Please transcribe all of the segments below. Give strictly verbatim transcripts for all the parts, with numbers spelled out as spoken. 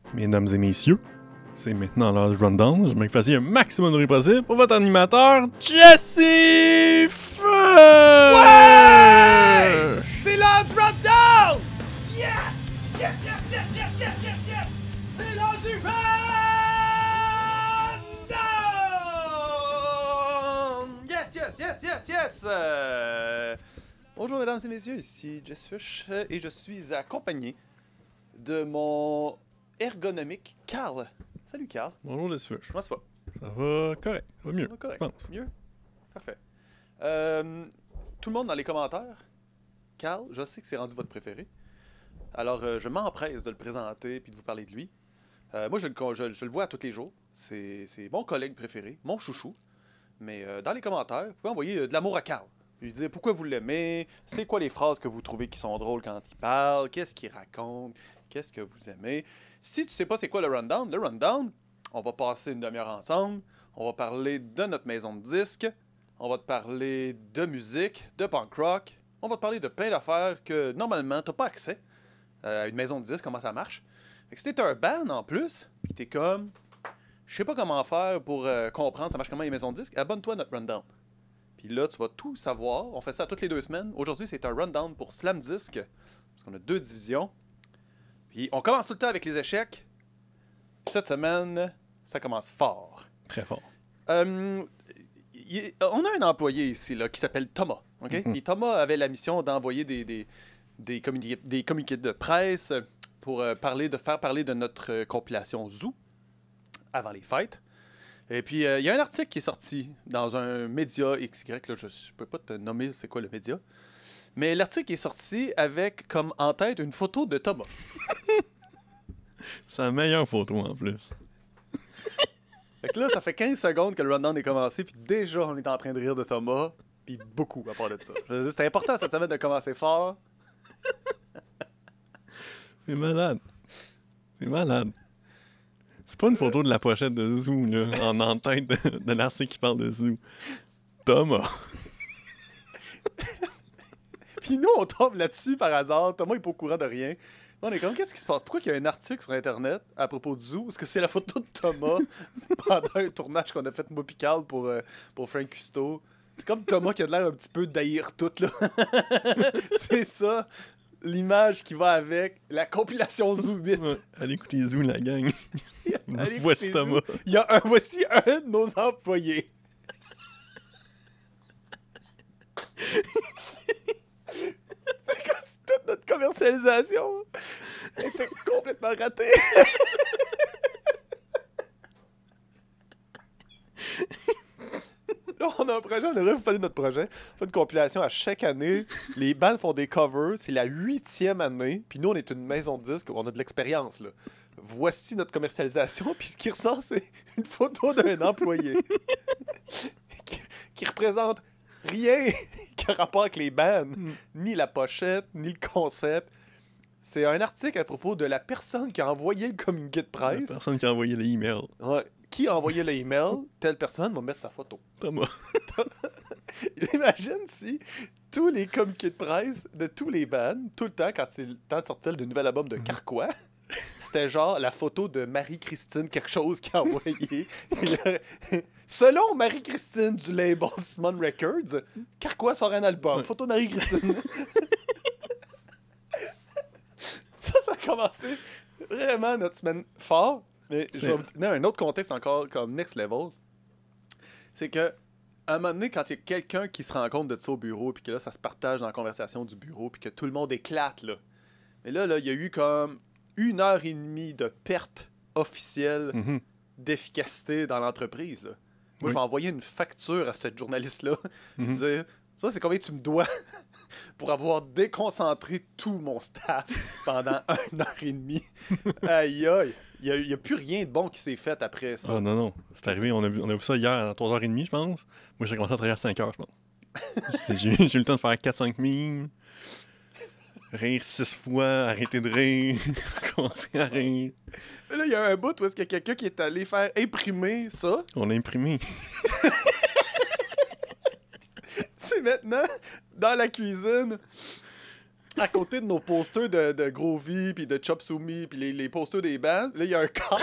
Mesdames et messieurs, c'est maintenant l'heure du rundown. Je vais que vous fassiez un maximum de bruit possible pour votre animateur, Jesse Feu! Ouais! C'est l'heure du rundown! Yes! Yes, yes, yes, yes, yes, yes, yes! C'est l'heure du rundown! Yes, yes, yes, yes, yes! Euh... Bonjour mesdames et messieurs, ici Jess Fush et je suis accompagné de mon ergonomique Carl. Salut Carl. Bonjour Jesse Fush. Comment ça va? Ça va correct, ça va mieux, Ça va correct. je pense. Mieux? Parfait. Euh, tout le monde dans les commentaires, Carl, je sais que c'est rendu votre préféré. Alors, euh, je m'empresse de le présenter puis de vous parler de lui. Euh, moi, je le, je, je le vois tous les jours. C'est mon collègue préféré, mon chouchou. Mais euh, dans les commentaires, vous pouvez envoyer euh, de l'amour à Carl. Lui dire pourquoi vous l'aimez, c'est quoi les phrases que vous trouvez qui sont drôles quand il parle, qu'est-ce qu'il raconte, qu'est-ce que vous aimez. Si tu sais pas c'est quoi le rundown, le rundown, on va passer une demi-heure ensemble, on va parler de notre maison de disques, on va te parler de musique, de punk rock, on va te parler de plein d'affaires que normalement t'as pas accès euh, à une maison de disques, comment ça marche. Fait que si t'es un band en plus, puis t'es comme, je sais pas comment faire pour euh, comprendre ça marche comment les maisons de disques, abonne-toi à notre rundown. Puis là, tu vas tout savoir. On fait ça toutes les deux semaines. Aujourd'hui, c'est un rundown pour Slam Disc, parce qu'on a deux divisions. Puis on commence tout le temps avec les échecs. Cette semaine, ça commence fort. Très fort. Euh, y, on a un employé ici là, qui s'appelle Thomas. Okay? Mm-hmm. Et Thomas avait la mission d'envoyer des, des, des, communiqués, des communiqués de presse pour euh, parler, de faire parler de notre euh, compilation Zoo avant les fêtes. Et puis, il euh, y a un article qui est sorti dans un média X Y, là, je ne peux pas te nommer c'est quoi le média, mais l'article est sorti avec comme en tête une photo de Thomas. C'est la meilleure photo en plus. Fait que là, ça fait quinze secondes que le rundown est commencé, puis déjà, on est en train de rire de Thomas, puis beaucoup à part de ça. C'était important cette semaine de commencer fort. C'est malade. C'est malade. C'est pas une photo de la pochette de Zoo, là, en en-tête de, de l'article qui parle de Zoo. Thomas. Puis nous, on tombe là-dessus par hasard. Thomas est pas au courant de rien. On est comme, qu'est-ce qui se passe? Pourquoi il y a un article sur Internet à propos de Zoo? Est-ce que c'est la photo de Thomas pendant un tournage qu'on a fait, moi pis Carl, pour, euh, pour Frank Custo? C'est comme Thomas qui a l'air un petit peu d'haïr tout, là. C'est ça. L'image qui va avec la compilation Zoo huit. Ouais, allez écouter Zoo, la gang. Allez voici Thomas. Il y a un, voici un de nos employés. C'est comme si toute notre commercialisation était complètement ratée. Là, on a un projet, on aimerait vous parler de notre projet. On fait une compilation à chaque année. Les bands font des covers. C'est la huitième année. Puis nous, on est une maison de disques. On a de l'expérience, là. Voici notre commercialisation. Puis ce qui ressort, c'est une photo d'un employé qui, qui représente rien qui a rapport avec les bands. Mm. Ni la pochette, ni le concept. C'est un article à propos de la personne qui a envoyé le communiqué de presse. La personne qui a envoyé l'email. Ouais. Qui a envoyé l'email, telle personne va mettre sa photo. Thomas. Imagine si tous les communiqués de presse de tous les bands, tout le temps, quand c'est le temps de sortir le nouvel album de Carquois, c'était genre la photo de Marie-Christine quelque chose qui a envoyé. Selon Marie-Christine du label Simon Records, Carquois sort un album. Ouais. Photo de Marie-Christine. Ça, ça a commencé vraiment notre semaine fort. Mais je vais vous donner un autre contexte encore comme next level. C'est que, à un moment donné, quand il y a quelqu'un qui se rend compte de ça au bureau, puis que là, ça se partage dans la conversation du bureau, puis que tout le monde éclate, là. Mais là, là, il y a eu comme une heure et demie de perte officielle mm-hmm. d'efficacité dans l'entreprise, là. Moi, oui. Je vais envoyer une facture à cette journaliste-là, mm-hmm. dire, ça, c'est combien tu me dois pour avoir déconcentré tout mon staff pendant une heure et demie. Aïe, aïe. Il n'y a, a plus rien de bon qui s'est fait après ça. Ah non, non. C'est arrivé, on a, vu, on a vu ça hier à trois heures trente, je pense. Moi, j'ai commencé à travailler à cinq heures, je pense. j'ai, j'ai eu le temps de faire quatre cinq mimes, rire six fois, arrêter de rire, commencer à rire. Mais là, il y a un bout où est-ce qu'il y a quelqu'un qui est allé faire imprimer ça. On a imprimé. C'est maintenant, dans la cuisine, à côté de nos posters de, de Gros V, puis de Chop Suey, puis les, les posters des bands, là, il y a un cadre.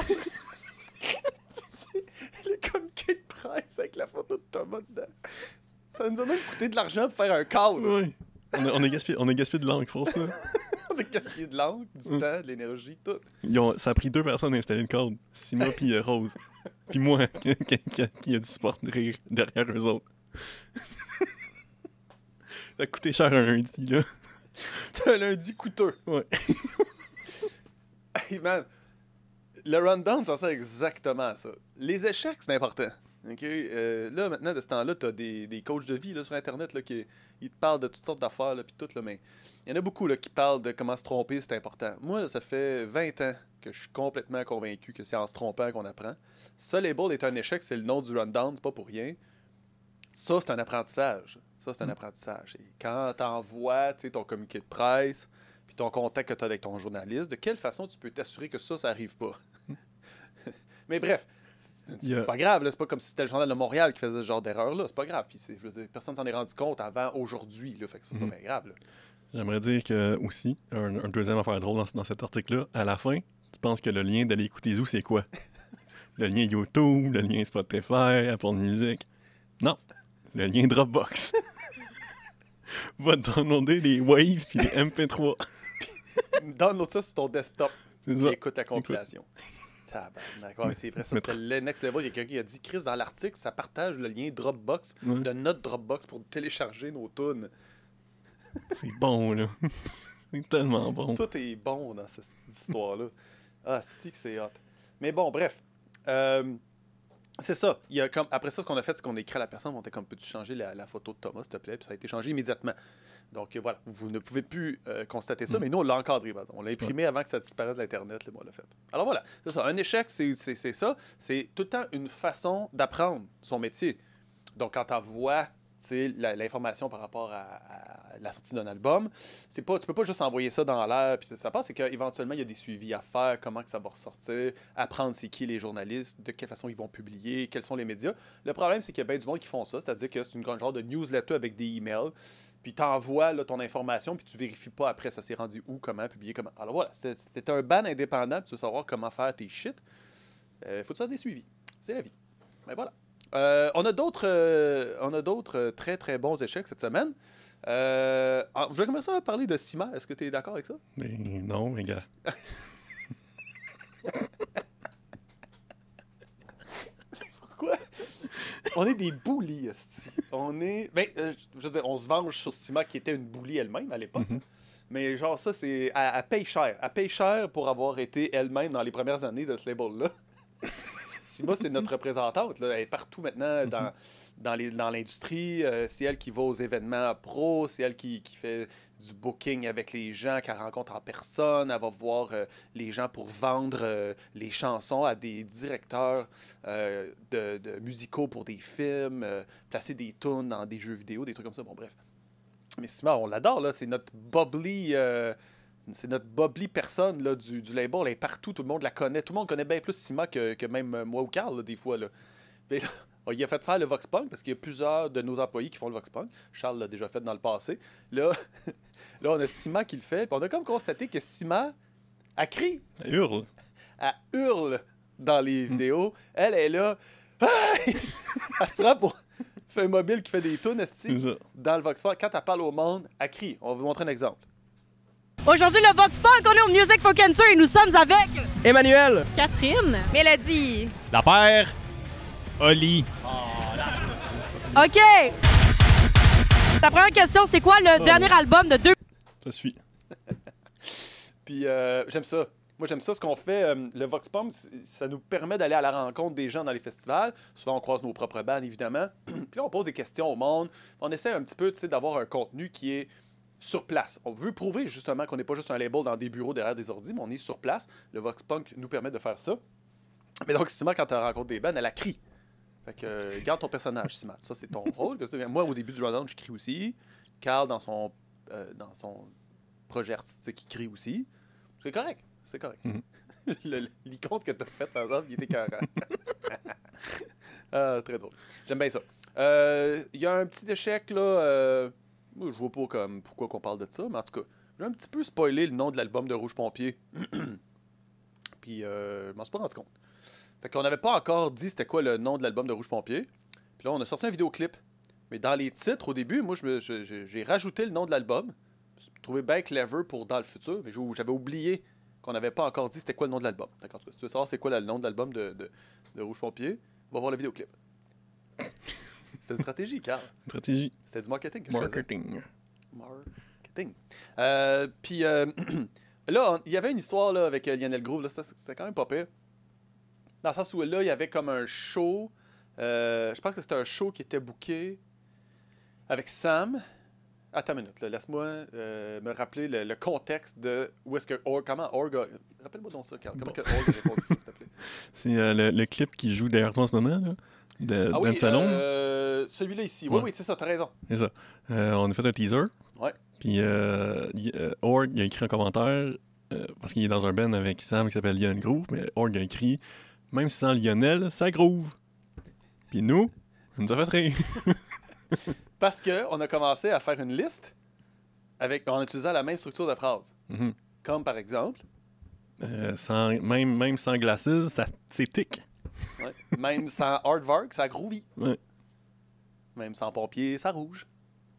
C'est comme Kate Price avec la photo de Thomas dedans. Ça nous a même coûté de l'argent pour faire un cadre. Oui. On a, on, a gaspillé, on a gaspillé de l'encre pour ça. On a gaspillé de l'encre, du mm. temps, de l'énergie, tout. Ils ont, ça a pris deux personnes à installer le cadre. Sima puis euh, Rose. Puis moi, qui, qui, a, qui a du support de rire derrière eux autres. Ça a coûté cher un lundi, là. C'est un lundi coûteux. Ouais. Hey man, le rundown, ça sert exactement à ça. Les échecs, c'est important. Okay? Euh, là, maintenant, de ce temps-là, tu as des, des coachs de vie là, sur Internet là, qui ils te parlent de toutes sortes d'affaires, là, puis tout, là, mais il y en a beaucoup là, qui parlent de comment se tromper, c'est important. Moi, là, ça fait vingt ans que je suis complètement convaincu que c'est en se trompant qu'on apprend. Ça, label est un échec, c'est le nom du rundown, c'est pas pour rien. Ça, c'est un apprentissage. Ça, c'est un apprentissage. Et quand tu envoies ton communiqué de presse, puis ton contact que tu as avec ton journaliste, de quelle façon tu peux t'assurer que ça, ça arrive pas? Mais bref, c'est, c'est yeah. pas grave. Là. C'est pas comme si c'était le Journal de Montréal qui faisait ce genre d'erreur-là. C'est pas grave. Puis c'est, je veux dire, personne s'en est rendu compte avant aujourd'hui. Là, fait que c'est mm-hmm. pas bien grave. Là. J'aimerais dire que aussi, un, un deuxième affaire drôle dans, dans cet article-là, à la fin, tu penses que le lien d'aller écouter où, c'est quoi? Le lien YouTube, le lien Spotify, Apple Music. Non, le lien Dropbox. Va downloader les Waves puis les M P trois. Download ça sur ton desktop. Et écoute la compilation. D'accord, c'est vrai, ça c'était le next level. Il y a quelqu'un qui a dit, Chris, dans l'article, ça partage le lien Dropbox ouais. de notre Dropbox pour télécharger nos tunes. C'est bon, là. C'est tellement bon. Tout est bon dans cette histoire-là. Ah, c'est que c'est hot. Mais bon, bref. Euh, c'est ça. Il y a comme, après ça, ce qu'on a fait, c'est qu'on a écrit à la personne, on était comme, peux-tu changer la, la photo de Thomas, s'il te plaît? Puis ça a été changé immédiatement. Donc euh, voilà, vous ne pouvez plus euh, constater ça, mm. mais nous, on l'a encadré. On l'a imprimé ouais. avant que ça disparaisse de l'Internet. Là, on l'a fait. Alors voilà, c'est ça. Un échec, c'est, c'est, c'est ça. C'est tout le temps une façon d'apprendre son métier. Donc quand tu envoies la, l'information par rapport à, à la sortie d'un album, c'est pas, tu peux pas juste envoyer ça dans l'air puis ça passe, c'est qu'éventuellement, il y a des suivis à faire, comment que ça va ressortir, apprendre c'est qui les journalistes, de quelle façon ils vont publier, quels sont les médias. Le problème, c'est qu'il y a bien du monde qui font ça, c'est-à-dire que c'est une grande genre de newsletter avec des emails, puis tu envoies là, ton information, puis tu vérifies pas après ça s'est rendu où, comment, publier, comment. Alors voilà, c'était, c'était un ban indépendant, puis tu veux savoir comment faire tes shit. Euh, faut que tu fasses des suivis. C'est la vie. Mais voilà. Euh, on a d'autres, euh, on a d'autres euh, très très bons échecs cette semaine. Euh, alors, je vais commencer à parler de Sima. Est-ce que tu es d'accord avec ça? Mais non, mes gars. Pourquoi? On est des bullies. On est. Ben, euh, je veux dire, on se venge sur Sima qui était une bully elle-même à l'époque. Mm-hmm. Mais genre, ça, c'est. Elle, elle paye cher. Elle paye cher pour avoir été elle-même dans les premières années de ce label-là. Sima, c'est notre représentante. Là. Elle est partout maintenant dans, dans, les, dans l'industrie. Euh, c'est elle qui va aux événements pro. C'est elle qui, qui fait du booking avec les gens qu'elle rencontre en personne. Elle va voir euh, les gens pour vendre euh, les chansons à des directeurs euh, de, de musicaux pour des films, euh, placer des tunes dans des jeux vidéo, des trucs comme ça. Bon, bref. Mais Sima, on l'adore. Là. C'est notre bubbly... Euh, C'est notre bubbly personne là, du, du label. Elle est partout, tout le monde la connaît. Tout le monde connaît bien plus Sima que, que même moi ou Carl, là, des fois. Là. Mais, là, il a fait faire le Vox Punk parce qu'il y a plusieurs de nos employés qui font le Vox Punk. Charles l'a déjà fait dans le passé. Là, là on a Sima qui le fait. Puis on a comme constaté que Sima, elle crie. Elle hurle. Elle hurle dans les vidéos. Elle est là. Elle se prend pour un mobile qui fait des tunes dans le Vox Punk. Quand elle parle au monde, elle crie. On va vous montrer un exemple. Aujourd'hui, le Vox Punk, on est au Music for Cancer et nous sommes avec... Emmanuel. Catherine. Mélodie. L'affaire. Oli. Oh, OK. La première question, c'est quoi le oh. dernier album de deux... Ça suit. Puis euh, j'aime ça. Moi, j'aime ça. Ce qu'on fait, euh, le Vox Punk, ça nous permet d'aller à la rencontre des gens dans les festivals. Souvent, on croise nos propres bandes, évidemment. Puis là, on pose des questions au monde. On essaie un petit peu, tu sais, d'avoir un contenu qui est... sur place. On veut prouver justement qu'on n'est pas juste un label dans des bureaux derrière des ordi, mais on est sur place. Le Vox Punk nous permet de faire ça. Mais donc, Sima, quand elle rencontre des bandes, elle a crie. Fait que, euh, garde ton personnage, Sima. Ça, c'est ton rôle. Moi, au début du rundown, je crie aussi. Carl, dans son, euh, dans son projet artistique, il crie aussi. C'est correct. C'est correct. Mm-hmm. le, l'icône que tu as fait, par exemple, il était carré. ah, très drôle. J'aime bien ça. Il euh, y a un petit échec, là... Euh, je vois pas comme pourquoi qu'on parle de ça, mais en tout cas, j'ai un petit peu spoilé le nom de l'album de Rouge Pompier. Puis, euh, je m'en suis pas rendu compte. Fait qu'on n'avait pas encore dit c'était quoi le nom de l'album de Rouge Pompier. Puis là, on a sorti un vidéoclip. Mais dans les titres, au début, moi, je me- je- je- j'ai rajouté le nom de l'album. Je trouvais bien clever pour dans le futur, mais j'ai- j'avais oublié qu'on n'avait pas encore dit c'était quoi le nom de l'album. D'accord, si tu veux savoir c'est quoi le nom de l'album de, de, de Rouge Pompier, va voir le vidéoclip. C'est une stratégie, Carl. Stratégie. C'était du marketing que je faisais. Marketing. Marketing. Euh, Puis euh, là, on- il y avait une histoire là, avec euh, Lionel Groove. Là, ça, c'était quand même pas pire. Dans le sens où là, il y avait comme un show. euh, je pense que c'était un show qui était booké avec Sam. Attends une minute, là, laisse-moi euh, me rappeler le, le contexte de où est-ce que Org. Comment Org a... Rappelle-moi donc ça, Carl. Comment Bon. que Org a répondu ça, s'il te plaît? C'est euh, le, le clip qui joue derrière toi en ce moment, là, de, Ah dans oui, le salon. euh, celui-là ici. Oui, Ouais. oui, c'est ça, t'as raison. C'est ça. Euh, on a fait un teaser. Ouais. Puis euh, y- euh, Org il a écrit en commentaire, euh, parce qu'il est dans un band avec Sam qui s'appelle Lionel Groove, mais Org a écrit même sans Lionel, ça groove. Puis nous, ça nous a fait rire. Parce qu'on a commencé à faire une liste avec, en utilisant la même structure de phrase. Mhm. Comme par exemple, Euh, sans, même, même sans glasses, ça, c'est tic. ouais, même sans Hardvark, ça groovy. Ouais. Même sans pompier, ça rouge.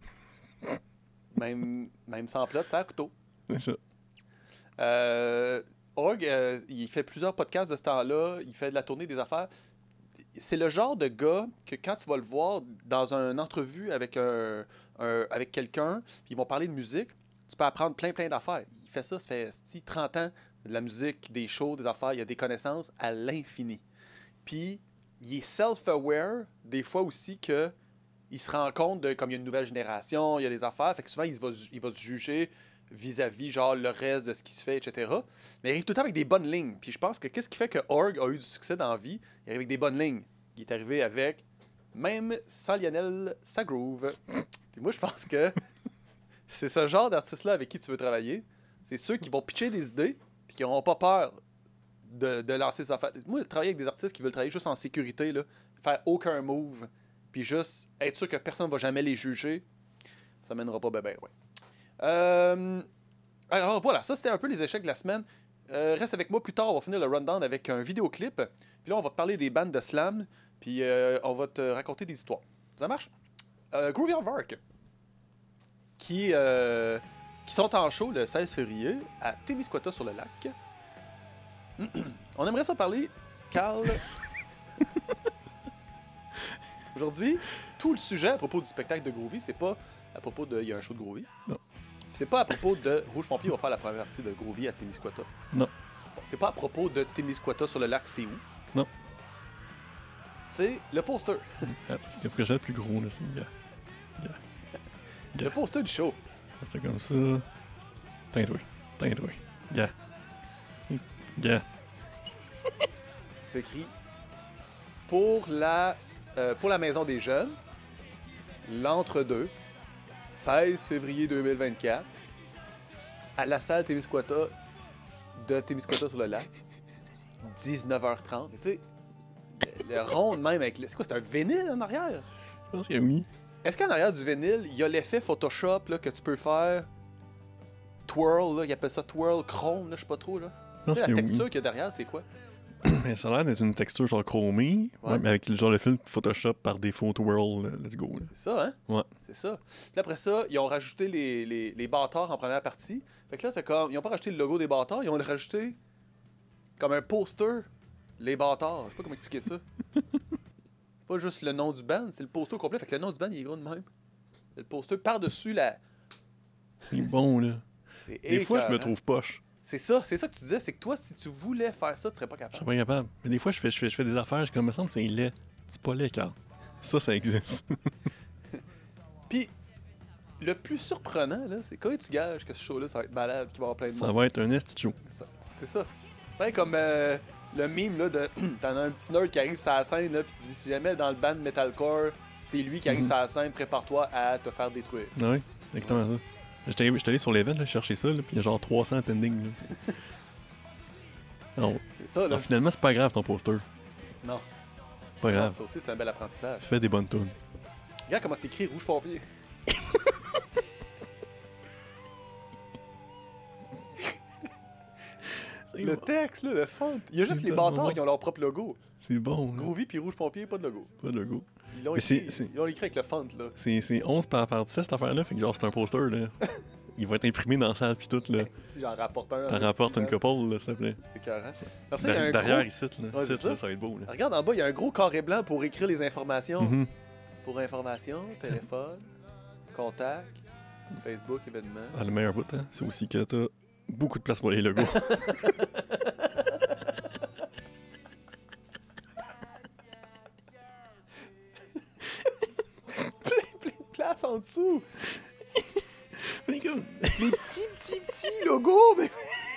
Même, même sans plot, ça couteau. C'est ça. Euh, Org, euh, il fait plusieurs podcasts de ce temps-là. Il fait de la tournée des affaires. C'est le genre de gars que quand tu vas le voir dans une entrevue avec, un, un- avec quelqu'un, puis ils vont parler de musique, tu peux apprendre plein, plein d'affaires. Il fait ça, ça fait sti, trente ans, de la musique, des shows, des affaires. Il a des connaissances à l'infini. Puis, il est self-aware, des fois aussi, que il se rend compte de comme il y a une nouvelle génération, il y a des affaires, fait que souvent, il va, il va se juger vis-à-vis, genre, le reste de ce qui se fait, et cetera. Mais il arrive tout le temps avec des bonnes lignes. Puis je pense que qu'est-ce qui fait que Org a eu du succès dans la vie? Il arrive avec des bonnes lignes. Il est arrivé avec, même sans Lionel, ça groove. Puis moi, je pense que c'est ce genre d'artiste-là avec qui tu veux travailler. C'est ceux qui vont pitcher des idées, puis qui n'auront pas peur de, de lancer des affaires. Moi, travailler avec des artistes qui veulent travailler juste en sécurité, là, faire aucun move, puis juste être sûr que personne ne va jamais les juger, ça mènera pas bien ben loin. Euh, alors voilà, ça c'était un peu les échecs de la semaine. Euh, reste avec moi plus tard, on va finir le rundown avec un vidéoclip. Puis là, on va te parler des bandes de slam, puis euh, on va te raconter des histoires. Ça marche? Euh, Groovy Hardvark, qui, euh, qui sont en show le seize février à Témiscouata sur le lac. On aimerait ça parler, Carl. Aujourd'hui, tout le sujet à propos du spectacle de Groovy, c'est pas à propos de. Il y a un show de Groovy. Non. C'est pas à propos de Rouge Pompier va faire la première partie de Groovy à Témiscouata. Non. Bon, c'est pas à propos de Témiscouata sur le lac, c'est où? Non. C'est le poster. Attends, faut que j'aille plus gros, là. C'est gars. Le poster du show. C'est comme ça. Teins-toi. Teins-toi. Gars. Gars. C'est écrit pour la, euh, pour la Maison des Jeunes, l'entre-deux, seize février deux mille vingt-quatre, à la salle Témiscouata de Témiscouata sur le lac, dix-neuf heures trente. Tu sais, le, le rond de même avec. le- C'est quoi, c'est un vinyle en arrière? Je pense que oui. Est-ce qu'en arrière du vinyle, il y a l'effet Photoshop là, que tu peux faire twirl, là, ils appellent ça twirl chrome, là, je sais pas trop. Là. Je Tu pense sais, la que texture oui. qu'il y a derrière, c'est quoi? Mais ça a l'air d'être une texture genre chromée, Ouais. ouais, mais avec le genre le filtre Photoshop par défaut twirl, là, let's go. Là. C'est ça, hein? Ouais. C'est ça. Puis après ça, ils ont rajouté les, les, les bâtards en première partie. Fait que là, t'as comme... ils ont pas rajouté le logo des bâtards, ils ont rajouté comme un poster, les bâtards. Je sais pas comment expliquer ça. C'est pas juste le nom du band, c'est le poster complet. Fait que le nom du band, il est gros de même. Le poster par-dessus la... C'est bon, là. C'est Des fois, je me écœurant. trouve poche. C'est ça, c'est ça que tu disais, c'est que toi, si tu voulais faire ça, tu serais pas Je capable. suis pas capable. Mais des fois, je fais, je fais, je fais des affaires, je suis comme, me semble que c'est laid. C'est pas laid, Carl. Ça, ça existe. Puis, le plus surprenant, là, c'est quand tu gages que ce show-là, ça va être malade, qu'il va y avoir plein de Ça monde. va être un esti show. Ça- C'est ça. Ben, comme euh, le meme, là, de... T'en as un petit nerd qui arrive sur la scène, là, puis tu dis, si jamais dans le band metalcore, c'est lui qui arrive Mhm. sur la scène, prépare-toi à te faire détruire. Ah oui, exactement ça. J'étais allé, j'étais allé sur l'event, là, chercher ça, là, puis il y a genre trois cents attending. Là. Non. C'est ça, là. Alors, finalement, c'est pas grave ton poster. Non. C'est pas grave. Ça aussi, c'est un bel apprentissage. Fais des bonnes tunes. Regarde comment c'est écrit Rouge Pompier. Le texte, là, le font. Il y a juste C'est les bon. bâtards qui ont leur propre logo. C'est bon. là. Groovy puis Rouge Pompier, pas de logo. Pas de logo. Ils l'ont Mais c'est- écrit, c'est- ils l'ont écrit avec le font, là. C'est c'est onze par, par dix cette affaire-là, fait que genre c'est un poster là. Il va être imprimé dans la salle pis tout là. Si j'en rapporte un. T'en rapportes une couple là, s'il te plaît. C'est carré. Après ça, il y a un Derrière gros... ici là. Ouais, Ici, c'est ça. là, ça va être beau là. Regarde en bas, il y a un gros carré blanc pour écrire les informations. Mhm. Pour information, téléphone, contact, Facebook, événement. Ah, le meilleur bout, hein, c'est aussi que t'as beaucoup de place pour les logos. plein, plein de place en dessous. Mais comme- Les petits, petits, petits logos, mais...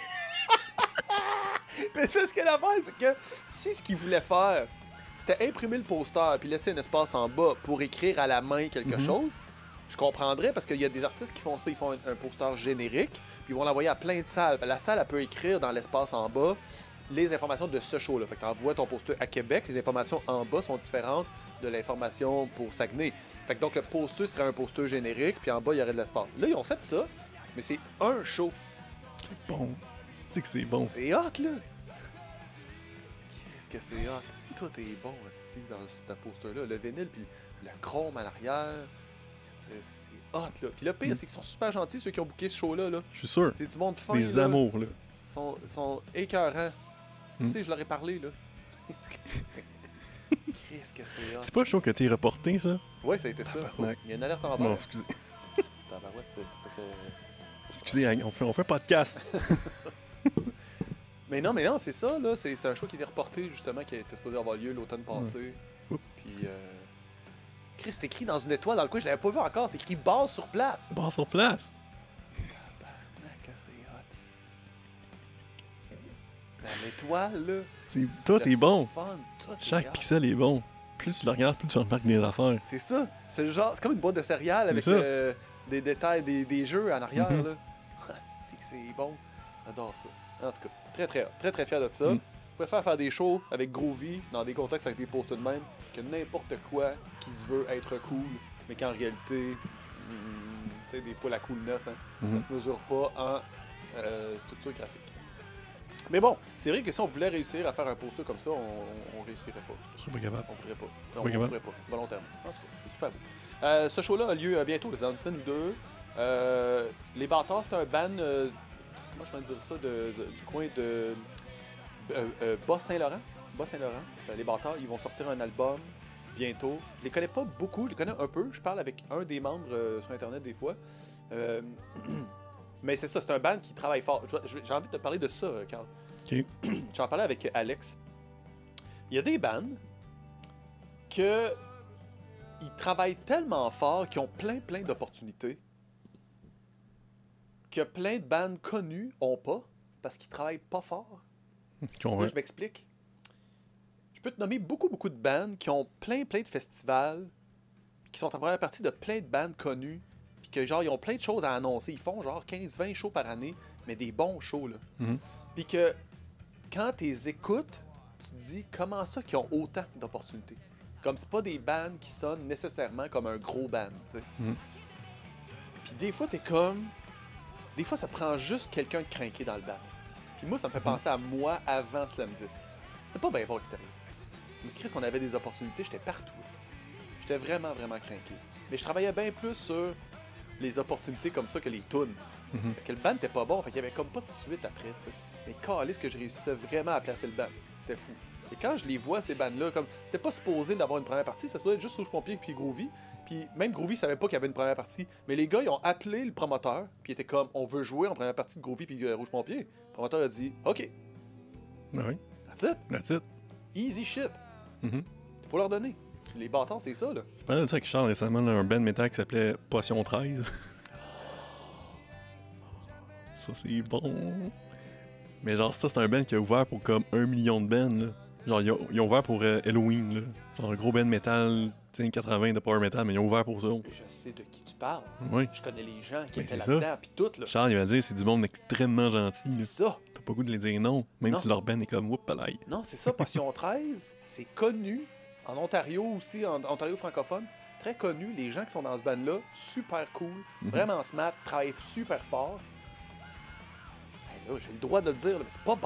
mais tu sais, ce que l'affaire, c'est que si ce qu'ils voulaient faire, c'était imprimer le poster puis laisser un espace en bas pour écrire à la main quelque Mhm. chose, je comprendrais parce qu'il y a des artistes qui font ça, ils font un, un poster générique, puis ils vont l'envoyer à plein de salles. La salle, elle peut écrire dans l'espace en bas les informations de ce show-là. Fait que t'envoies ton poster à Québec, les informations en bas sont différentes de l'information pour Saguenay. Fait que donc le poster serait un poster générique, puis en bas, il y aurait de l'espace. Là, ils ont fait ça, mais c'est un show. C'est bon. Tu sais que c'est bon. C'est hot, là! Qu'est-ce que c'est hot? Tout est bon, esti, dans ce poster-là. Le vinyle, puis le chrome à l'arrière. C'est c'est hot, là. Puis le pire, Mm. c'est qu'ils sont super gentils, ceux qui ont booké ce show-là. Là. Je suis sûr. C'est du monde fin, Des là. amours là. Ils sont, ils sont écœurants. Tu Mm. sais, je leur ai parlé, là. Qu'est-ce que c'est hot? C'est pas le show que t'es reporté ça? Ouais, ça a été ça. Tabarnak. Il y a une alerte en Non, bas. excusez. Tabarouette, c'est c'est pas que... Excusez, on fait, on fait un podcast. Mais non, mais non, c'est ça, là. C'est c'est un show qui était reporté, justement, qui était supposé avoir lieu l'automne passé. Oups. Puis, euh... Chris, c'est écrit dans une étoile dans le coin, je l'avais pas vu encore. C'est écrit base sur place. Barre sur place. Ah, que c'est hot. Dans l'étoile, là. C'est- Tout le est bon. Fun, tout est Chaque hot. pixel est bon. Plus tu le regardes, plus tu remarques des affaires. C'est ça. C'est le genre, c'est comme une boîte de céréales avec C'est ça. euh, des détails, des, des jeux en arrière, Mhm. là. c'est que c'est bon. J'adore ça. En tout cas, très très hot. Très très fier de ça. Mm. Je préfère faire des shows avec Groovy dans des contextes avec des posts de même que n'importe quoi qui se veut être cool, mais qu'en réalité, hmm, tu sais, des fois la coolness, hein, Mhm. ça se mesure pas en euh, structure graphique. Mais bon, c'est vrai que si on voulait réussir à faire un poster comme ça, on, on, on réussirait pas. Je suis pas capable. On pourrait pas. Non, Pas on capable. pourrait pas, volontairement. En tout cas, c'est super beau. Euh, ce show-là a lieu euh, bientôt, dans une semaine ou deux. Euh, les Bâtards, c'est un band, euh, comment je peux dire ça, de, de- du coin de euh, euh, Bas-Saint-Laurent. Bas-Saint-Laurent. Euh, les Bâtards, ils vont sortir un album bientôt. Je les connais pas beaucoup, je les connais un peu. Je parle avec un des membres euh, sur Internet des fois. Euh, mais c'est ça, c'est un band qui travaille fort. Je- je- J'ai envie de te parler de ça, euh, Carl. Ok. J'en parlais avec Alex. Il y a des bands que ils travaillent tellement fort qu'ils ont plein plein d'opportunités que plein de bands connus ont pas parce qu'ils travaillent pas fort. Qu'on Moi, veut. je m'explique. Je peux te nommer beaucoup beaucoup de bands qui ont plein plein de festivals, qui sont en première partie de plein de bands connus, puis que genre ils ont plein de choses à annoncer. Ils font genre quinze vingt shows par année, mais des bons shows là. Mhm. Puis que quand tu les écoutes, tu te dis comment ça qu'ils ont autant d'opportunités. Comme c'est pas des bands qui sonnent nécessairement comme un gros band, tu sais. Mhm. Puis des fois, t'es comme... Des fois, ça te prend juste quelqu'un de craqué dans le band, esti. Puis moi, ça me fait penser à moi avant Slam Disc. C'était pas bien pour extérieur. Mais Chris, on avait des opportunités, j'étais partout, esti. J'étais vraiment, vraiment craqué. Mais je travaillais bien plus sur les opportunités comme ça que les tunes. Mhm. Fait que le band était pas bon, fait qu'il y avait comme pas de suite après, tu sais. Mais calisse que je réussissais vraiment à placer le band. C'est fou. Et quand je les vois, ces bands-là, comme c'était pas supposé d'avoir une première partie, ça se supposait être juste Rouge Pompier puis Groovy. Puis même Groovy savait pas qu'il y avait une première partie. Mais les gars, ils ont appelé le promoteur, puis ils étaient comme, on veut jouer en première partie de Groovy puis euh, Rouge Pompier. Le promoteur a dit, OK, Ben oui, that's it. that's it. Easy shit. Mhm. Faut leur donner. Les bâtards, c'est ça, là. Je parlais de ça avec Charles récemment, là, un band métal qui s'appelait Potion treize. Ça, c'est bon. Mais genre, ça, c'est un band qui a ouvert pour comme un million de bands, là. Genre, ils ont, ils ont ouvert pour euh, Halloween, là. Genre, un gros band métal, années quatre-vingts de power metal, mais ils ont ouvert pour ça. Je sais de qui tu parles. Oui. Je connais les gens qui Ben, étaient c'est là-dedans, puis tout, là. Charles, il va dire, c'est du monde extrêmement gentil, là. C'est ça. T'as pas goût de les dire non, même Non. si leur band est comme, whoop, palais. Non, c'est ça, Potion treize, c'est connu. En Ontario aussi, en Ontario francophone, très connu. Les gens qui sont dans ce band-là, super cool, Mhm. vraiment smart, travaillent super fort. Hey, là, j'ai le droit de le dire, là, mais c'est pas bon.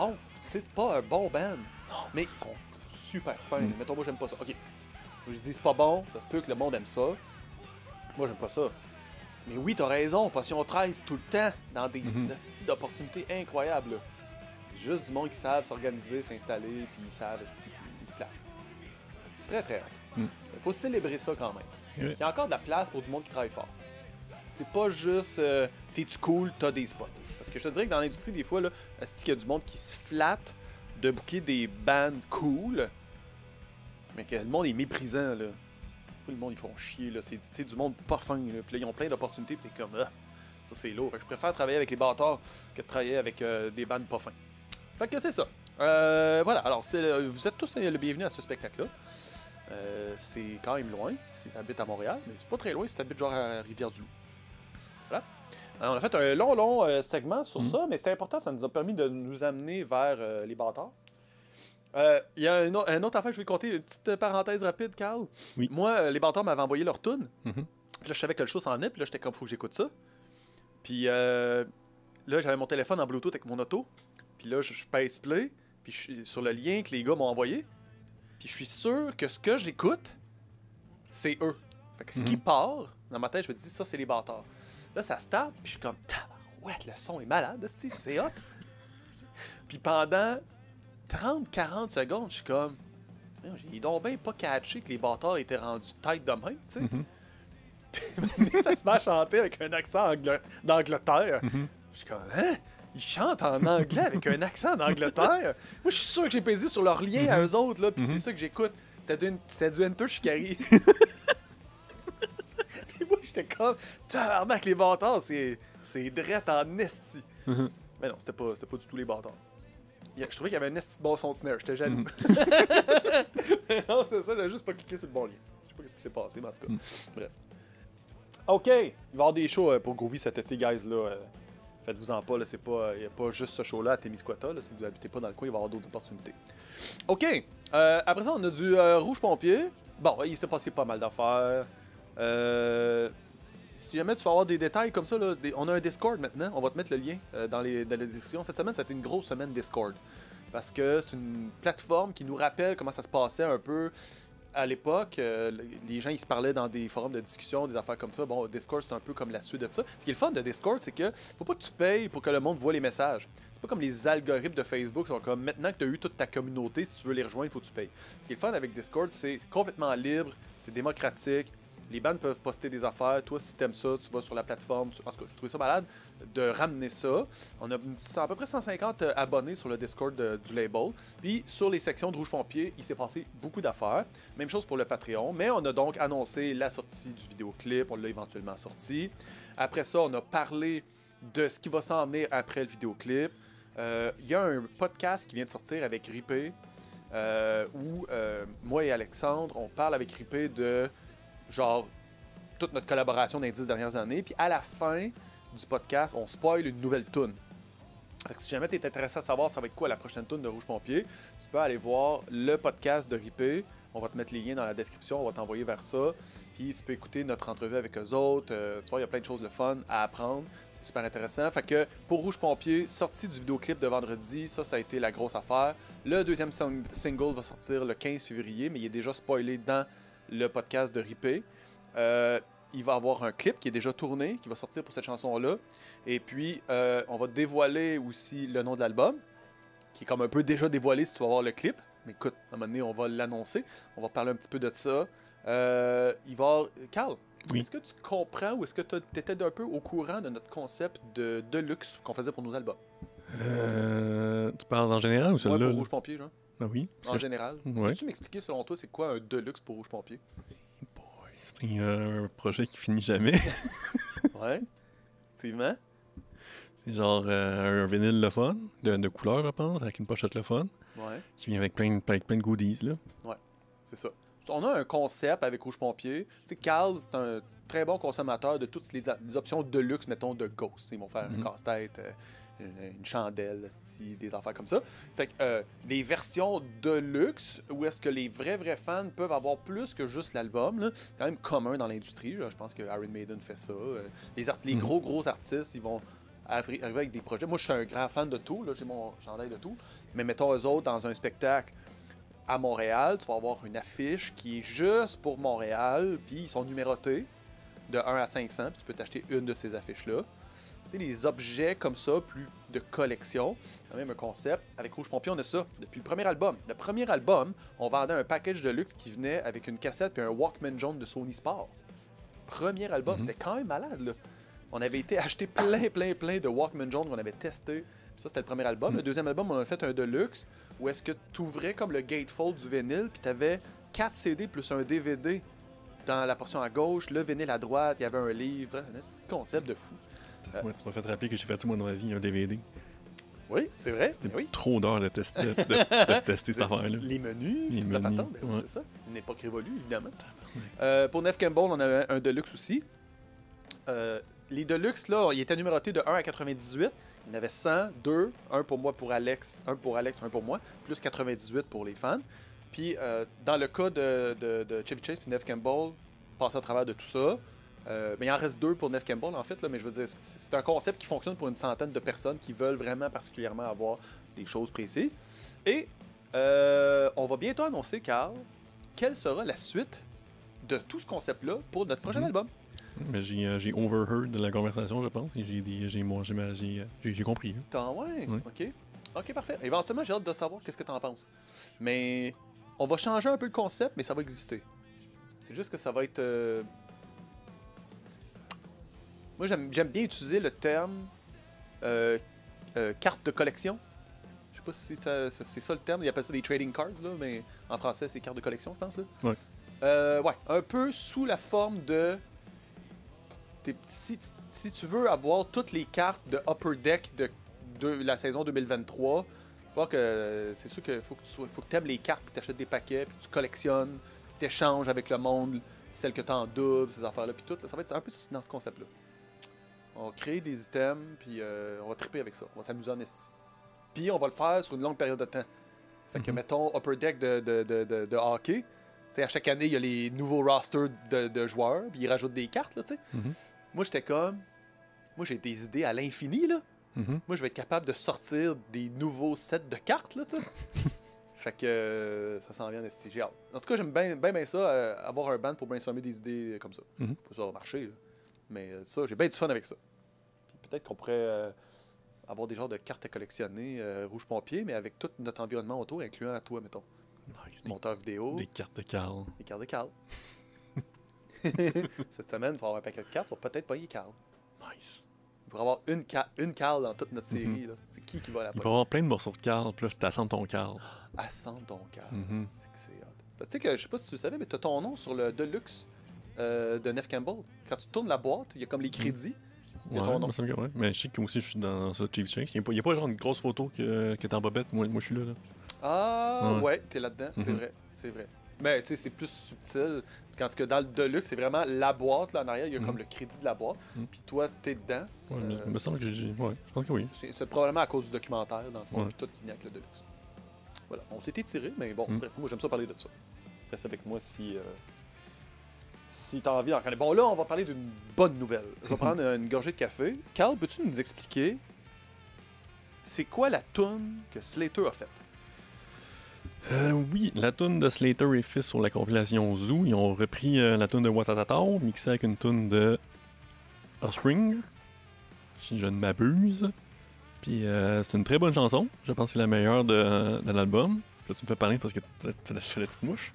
sais, c'est pas un bon band, mais ils sont super fins. Mm. Mettons, moi, j'aime pas ça. OK. Je dis, c'est pas bon, ça se peut que le monde aime ça. Moi, j'aime pas ça. Mais oui, t'as raison, Potion treize, tout le temps, dans des Mhm. estis d'opportunités incroyables. là. C'est juste du monde qui savent s'organiser, s'installer, puis ils savent, esti, puis ils se placent. C'est très, très hot. Mm. Il faut célébrer ça quand même. Ouais. Il y a encore de la place pour du monde qui travaille fort. C'est pas juste euh, t'es-tu cool, t'as des spots. Parce que je te dirais que dans l'industrie, des fois, là, est-ce qu'il y a du monde qui se flatte de booker des bands cool, mais que le monde est méprisant, là. Faut le monde, ils font chier, là. C'est c'est du monde pas fin, là. Puis là, ils ont plein d'opportunités, puis t'es comme, ah, ça c'est lourd. Fait que je préfère travailler avec les bâtards que de travailler avec euh, des bands pas fins. Fait que c'est ça. Euh, voilà, alors, c'est, euh, vous êtes tous euh, le bienvenu à ce spectacle-là. Euh, c'est quand même loin, si t'habites à Montréal, mais c'est pas très loin si t'habites genre à Rivière-du-Loup. Voilà. Alors, on a fait un long, long euh, segment sur Mhm. ça, mais c'était important, ça nous a permis de nous amener vers euh, les bâtards. Euh, Il y a un, au- un autre affaire que je vais compter, une petite parenthèse rapide, Carl. Oui. Moi, euh, les bâtards m'avaient envoyé leur tune. Mhm. Puis là, je savais que le show s'en venait, puis là, j'étais comme, faut que j'écoute ça. Puis euh, là, j'avais mon téléphone en Bluetooth avec mon auto. Puis là, je, je pèse play, puis je suis sur le lien que les gars m'ont envoyé. Puis je suis sûr que ce que j'écoute, c'est eux. Fait que ce qui Mhm. part, dans ma tête, je me dis, ça, c'est les bâtards. Là, ça start, puis je suis comme, tabarouette, le son est malade, esti, c'est hot. Puis pendant trente à quarante secondes, je suis comme, j'ai donc bien pas catché que les bâtards étaient rendus tête de même, tu sais. Mhm. Mais ça se met à chanter avec un accent angla- d'Angleterre. Mhm. Je suis comme, hein? Ils chantent en anglais avec un accent d'Angleterre? Moi, je suis sûr que j'ai pesé sur leur lien à eux autres, là, puis Mhm. c'est ça que j'écoute. C'était du, c'était du Enter Shikari. Puis moi, j'étais comme, tabarnak, les bâtards, c'est, c'est drette en esti. Mhm. Mais non, c'était pas, c'était pas du tout les bâtards. Il y a- Je trouvais qu'il y avait un esti de bon son de snare, j'étais jaloux. Mhm. Non, c'est ça, j'ai juste pas cliqué sur le bon lien. Je sais pas ce qui s'est passé, mais en tout cas. Mhm. Bref. OK, il va y avoir des shows euh, pour Groovy cet été, guys, là. euh, Faites-vous-en pas, là, c'est pas, il n'y a pas juste ce show-là à Témiscouata, là, si vous habitez pas dans le coin, il va y avoir d'autres opportunités. OK, euh, après ça, on a du euh, Rouge Pompier. Bon, il s'est passé pas mal d'affaires. Euh, si jamais tu veux avoir des détails comme ça, là, des- on a un Discord maintenant, on va te mettre le lien euh, dans, les, dans la description. Cette semaine, ça a été une grosse semaine Discord. Parce que c'est une plateforme qui nous rappelle comment ça se passait un peu à l'époque. Euh, les gens, ils se parlaient dans des forums de discussion, des affaires comme ça. Bon, Discord, c'est un peu comme la suite de ça. Ce qui est le fun de Discord, c'est que faut pas que tu payes pour que le monde voit les messages. C'est pas comme les algorithmes de Facebook qui sont comme maintenant que tu as eu toute ta communauté, si tu veux les rejoindre, il faut que tu payes. Ce qui est le fun avec Discord, c'est c'est complètement libre, c'est démocratique. Les bands peuvent poster des affaires. Toi, si t'aimes ça, tu vas sur la plateforme. Tu- En tout cas, j'ai trouvé ça malade de ramener ça. On a à peu près cent cinquante abonnés sur le Discord de- du label. Puis, sur les sections de Rouge Pompier, il s'est passé beaucoup d'affaires. Même chose pour le Patreon. Mais on a donc annoncé la sortie du vidéoclip. On l'a éventuellement sorti. Après ça, on a parlé de ce qui va s'en venir après le vidéoclip. Euh, Il y a un podcast qui vient de sortir avec Ripé. Euh, où euh, moi et Alexandre, on parle avec Ripé de genre toute notre collaboration dans les dix dernières années. Puis à la fin du podcast, on spoil une nouvelle tune. Fait que si jamais tu es intéressé à savoir ça va être quoi la prochaine tune de Rouge Pompier, tu peux aller voir le podcast de Ripé. On va te mettre les liens dans la description, on va t'envoyer vers ça. Puis tu peux écouter notre entrevue avec eux autres. Euh, tu vois, il y a plein de choses de fun à apprendre. C'est super intéressant. Fait que pour Rouge Pompier, sortie du vidéoclip de vendredi, ça, ça a été la grosse affaire. Le deuxième sing- single va sortir le quinze février, mais il est déjà spoilé dans le podcast de Ripé. Euh, il va y avoir un clip qui est déjà tourné, qui va sortir pour cette chanson-là. Et puis, euh, on va dévoiler aussi le nom de l'album, qui est comme un peu déjà dévoilé si tu vas voir le clip. Mais écoute, à un moment donné, on va l'annoncer. On va parler un petit peu de ça. Euh, il va y avoir... Carl, Oui. est-ce que tu comprends ou est-ce que tu étais un peu au courant de notre concept de Deluxe qu'on faisait pour nos albums? Euh, tu parles en général ou Ouais, celui-là? pour là? Rouge Pompier, genre. Ah oui. parce En que je- général. Ouais. Peux-tu m'expliquer, selon toi, c'est quoi un Deluxe pour Rouge Pompier? Boy, c'est un, euh, un projet qui finit jamais. Ouais. Effectivement. C'est genre euh, un vinyle le fun, de, de couleur, je pense, avec une pochette le fun, Ouais. qui vient avec plein, de- avec plein de goodies, là. C'est ça. On a un concept avec Rouge Pompier. Tu sais, Carl, c'est un très bon consommateur de toutes les, a- les options de luxe, mettons, de Ghost. Ils vont faire Mhm. un casse-tête, euh, une, une chandelle, esti, des affaires comme ça. Fait que euh, les versions de luxe, où est-ce que les vrais, vrais fans peuvent avoir plus que juste l'album, là, c'est quand même commun dans l'industrie. là. Je pense que Iron Maiden fait ça. Euh, les, art- les Mhm. gros, gros artistes, ils vont arri- arriver avec des projets. Moi, je suis un grand fan de tout. là. J'ai mon chandail de tout. Mais mettons eux autres dans un spectacle à Montréal, tu vas avoir une affiche qui est juste pour Montréal, puis ils sont numérotés de un à cinq cents, puis tu peux t'acheter une de ces affiches-là. Tu sais, les objets comme ça, plus de collection, c'est quand même un concept. Avec Rouge Pompier, on a ça depuis le premier album. Le premier album, on vendait un package de luxe qui venait avec une cassette et un Walkman jaune de Sony Sport. Premier album, mm-hmm. C'était quand même malade, là. On avait été acheter plein, plein, plein de Walkman jaune qu'on avait testé. Puis ça, c'était le premier album. Mm-hmm. Le deuxième album, on a fait un Deluxe où est-ce que tu ouvrais comme le gatefold du vinyle, puis tu avais quatre C D plus un D V D dans la portion à gauche, le vinyle à droite, il y avait un livre. Un petit concept de fou. Ouais, tu m'as fait rappeler que j'ai fait ça moi dans ma vie, un D V D. Oui, c'est vrai. C'était oui. trop d'heures de, test- de, de, de tester cette affaire-là. Les menus, les toute menus, la patente, ben, ouais. C'est ça. Une époque révolue, évidemment. Euh, pour Neve Campbell, on avait un Deluxe aussi. Euh, les Deluxe, là, ils étaient numérotés de un à quatre-vingt-dix-huit. Il y en avait cent, deux, un pour moi, pour Alex, un pour Alex, un pour moi, plus quatre-vingt-dix-huit pour les fans. Puis, euh, dans le cas de, de, de Chevy Chase et Neve Campbell, passer à travers de tout ça. Euh, mais il en reste deux pour Neve Campbell, en fait, là, mais je veux dire, c'est un concept qui fonctionne pour une centaine de personnes qui veulent vraiment particulièrement avoir des choses précises. Et euh, on va bientôt annoncer, Carl, quelle sera la suite de tout ce concept-là pour notre prochain mm-hmm. album. album. J'ai, euh, j'ai overheard de la conversation, je pense, et j'ai, des, j'ai, moi, j'ai, j'ai, j'ai, j'ai compris. T'en, ouais, oui. ok. Ok, parfait. Éventuellement, j'ai hâte de savoir qu'est-ce que t'en penses. Mais on va changer un peu le concept, mais ça va exister. C'est juste que ça va être... Euh... Moi, j'aime, j'aime bien utiliser le terme euh, euh, carte de collection. Je sais pas si ça, ça, c'est ça le terme. Ils appellent ça des trading cards, là, mais en français, c'est carte de collection, je pense. Là. Ouais. Euh, ouais, un peu sous la forme de... Si, si tu veux avoir toutes les cartes de Upper Deck de, de la saison deux mille vingt-trois, faut que c'est sûr qu'il faut que tu sois, faut que aimes les cartes, puis tu achètes des paquets, puis tu collectionnes, puis tu échanges avec le monde, celles que tu as en double, ces affaires-là, puis tout. Là, ça va être un peu dans ce concept-là. On va créer des items, puis euh, on va triper avec ça. On va s'amuser en esti. Puis on va le faire sur une longue période de temps. Fait que, mm-hmm. mettons, Upper Deck de, de, de, de, de hockey, t'sais, à chaque année, il y a les nouveaux rosters de, de joueurs, puis ils rajoutent des cartes, là, tu sais. Mm-hmm. Moi, j'étais comme... Moi, j'ai des idées à l'infini, là. Mm-hmm. Moi, je vais être capable de sortir des nouveaux sets de cartes, là, tu sais. Fait que euh, ça s'en vient d'esti. J'ai hâte. En tout cas, j'aime bien ben, ben ça, euh, avoir un band pour brainstormer des idées comme ça. Mm-hmm. Ça va marcher, là. Mais euh, ça, j'ai bien du fun avec ça. Puis peut-être qu'on pourrait euh, avoir des genres de cartes à collectionner, euh, rouge pompier, mais avec tout notre environnement autour, incluant à toi, mettons. Nice. Monteur vidéo. Des cartes de Carl. Des cartes de Carl. Cette semaine, tu vas avoir un paquet de cartes, tu vas peut-être pogner Carl. Nice. Il pourrait avoir une, ca- une Carl dans toute notre série. Mm-hmm. Là. C'est qui qui va la Il pogner? peut y avoir plein de morceaux de Carl, puis là, tu t'assembles ton Carl. Assemble ton Carl. Mm-hmm. C'est que c'est hot. Tu sais que, je sais pas si tu le savais, mais tu as ton nom sur le Deluxe euh, de Neve Campbell. Quand tu tournes la boîte, il y a comme les crédits. Il y a Ouais, ton nom. me semble que ouais. Mais je sais que aussi, je suis dans ça, Chief Chase. Il n'y a, a pas genre une grosse photo que, que t'es en bobette. Moi, moi je suis là. là. Ah, ouais, ouais, t'es là-dedans. C'est Mm-hmm. vrai. C'est vrai. Mais tu sais, c'est plus subtil. Tandis que dans le Deluxe, c'est vraiment la boîte. Là, en arrière, il y a Mm-hmm. comme le crédit de la boîte. Mm-hmm. Puis toi, t'es dedans. Ouais, Euh, mais il me semble que j'ai. Ouais, je pense que oui. C'est, c'est probablement à cause du documentaire, dans le fond. Ouais. Puis tout qui vient avec le Deluxe. Voilà. On s'est étiré, mais bon, Mm. bref, moi, j'aime ça parler de ça. Reste avec moi si. Euh... Si t'as envie d'en connaître. Bon, là, on va parler d'une bonne nouvelle. Je vais prendre une gorgée de café. Carl, peux-tu nous expliquer c'est quoi la toune que Slater a faite? Euh, oui, la tune de Slater et Fils sur la compilation Zoo, ils ont repris euh, la tune de Watatata, mixée avec une tune de Offspring, si je ne m'abuse. Puis euh, c'est une très bonne chanson. Je pense que c'est la meilleure de, de l'album. Là, tu me fais parler parce que tu fais, fais la petite mouche.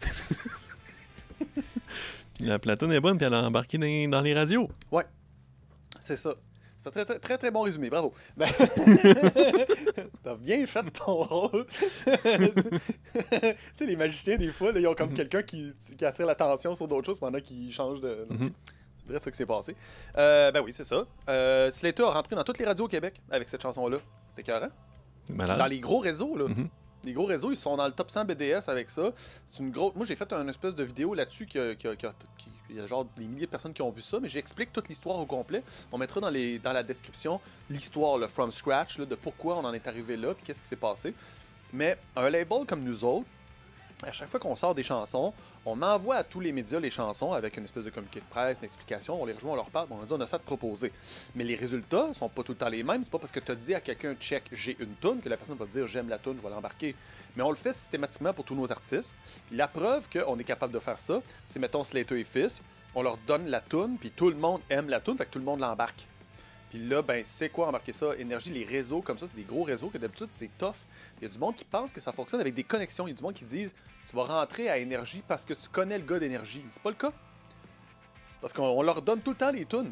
Puis la, la tune est bonne, puis elle a embarqué dans, dans les radios. Ouais, c'est ça. C'est un très, très, très, très bon résumé. Bravo. Ben, t'as bien fait ton rôle. Tu sais, les magiciens, des fois, là, ils ont comme mm-hmm. quelqu'un qui, qui attire l'attention sur d'autres choses pendant qu'ils changent de... Mm-hmm. C'est vrai, c'est ça qui s'est passé. Euh, ben oui, c'est ça. Euh, Slater a rentré dans toutes les radios au Québec avec cette chanson-là. C'est écœurant. Malade. Dans les gros réseaux, là. Mm-hmm. Les gros réseaux, ils sont dans le top cent B D S avec ça. C'est une grosse... Moi, j'ai fait une espèce de vidéo là-dessus qui a, qui a, qui a, qui... Il y a genre des milliers de personnes qui ont vu ça, mais j'explique toute l'histoire au complet. On mettra dans, les, dans la description l'histoire, le from scratch, là, de pourquoi on en est arrivé là, puis qu'est-ce qui s'est passé. Mais un label comme nous autres, À chaque fois qu'on sort des chansons, on envoie à tous les médias les chansons avec une espèce de communiqué de presse, une explication, on les rejoint, on leur parle, on leur dit on a ça à te proposer. Mais les résultats sont pas tout le temps les mêmes, c'est pas parce que tu as dit à quelqu'un check j'ai une toune que la personne va te dire j'aime la toune, je vais l'embarquer. Mais on le fait systématiquement pour tous nos artistes. Puis la preuve qu'on est capable de faire ça, c'est mettons Slater et Fils, on leur donne la toune, puis tout le monde aime la toune, fait que tout le monde l'embarque. Puis là, ben, c'est quoi embarquer ça? Énergie, les réseaux comme ça, c'est des gros réseaux que d'habitude, c'est tough. Il y a du monde qui pense que ça fonctionne avec des connexions. Il y a du monde qui disent tu vas rentrer à Énergie parce que tu connais le gars d'Énergie. C'est pas le cas. Parce qu'on leur donne tout le temps les tunes.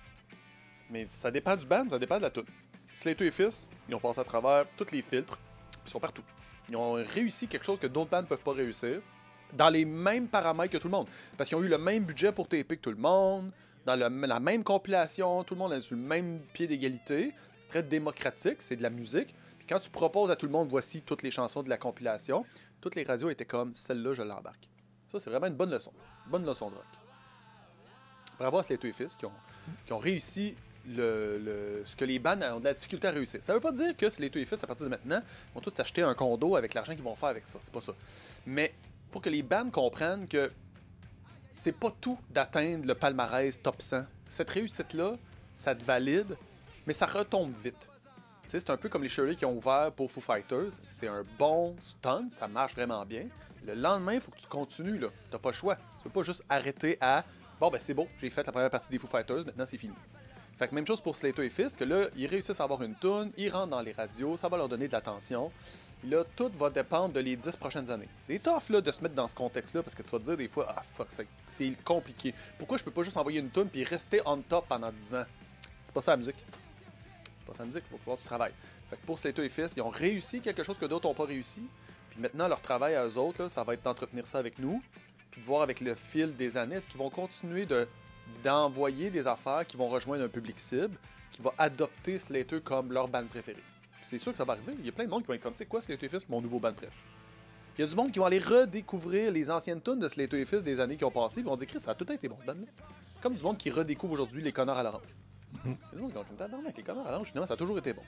Mais ça dépend du band, ça dépend de la tune. Slater et Fils, ils ont passé à travers tous les filtres, puis ils sont partout. Ils ont réussi quelque chose que d'autres bands ne peuvent pas réussir, dans les mêmes paramètres que tout le monde. Parce qu'ils ont eu le même budget pour taper que tout le monde, dans le, la même compilation, tout le monde est sur le même pied d'égalité. C'est très démocratique, c'est de la musique. Puis quand tu proposes à tout le monde, voici toutes les chansons de la compilation, toutes les radios étaient comme, celle-là, je l'embarque. Ça, c'est vraiment une bonne leçon. Bonne leçon de rock. Bravo à Slater et Fils qui ont, qui ont réussi le, le, ce que les bands ont de la difficulté à réussir. Ça veut pas dire que Slater et Fils, à partir de maintenant, vont tous s'acheter un condo avec l'argent qu'ils vont faire avec ça. C'est pas ça. Mais pour que les bands comprennent que c'est pas tout d'atteindre le palmarès top cent. Cette réussite-là, ça te valide, mais ça retombe vite. Tu sais, c'est un peu comme les Shirley qui ont ouvert pour Foo Fighters. C'est un bon stunt, ça marche vraiment bien. Le lendemain, il faut que tu continues, là. T'as pas le choix. Tu peux pas juste arrêter à « Bon, ben c'est beau, j'ai fait la première partie des Foo Fighters, maintenant c'est fini. » Fait que même chose pour Slater et Fils, que là, ils réussissent à avoir une toune, ils rentrent dans les radios, ça va leur donner de l'attention. Puis là, tout va dépendre de les dix prochaines années. C'est tough là, de se mettre dans ce contexte-là, parce que tu vas te dire des fois « Ah, fuck, c'est compliqué. Pourquoi je peux pas juste envoyer une toune puis rester on top pendant dix ans? » C'est pas ça la musique. C'est pas ça la musique, il va falloir que tu travailles. Fait que pour Slater et Fils, ils ont réussi quelque chose que d'autres n'ont pas réussi. Puis maintenant, leur travail à eux autres, là, ça va être d'entretenir ça avec nous, puis de voir avec le fil des années, est-ce qu'ils vont continuer de d'envoyer des affaires qui vont rejoindre un public cible, qui va adopter Slater comme leur band préféré. C'est sûr que ça va arriver. Il y a plein de monde qui vont être comme, tu sais quoi, Slater et Fils, mon nouveau band préf. Puis il y a du monde qui vont aller redécouvrir les anciennes tunes de Slater et Fils des années qui ont passé, puis vont dire, Chris, ça a tout été bon, ce band-là. Comme du monde qui redécouvre aujourd'hui les connards à l'orange. Mm-hmm. Les gens qui ont dit, les connards à l'orange, finalement, ça a toujours été bon.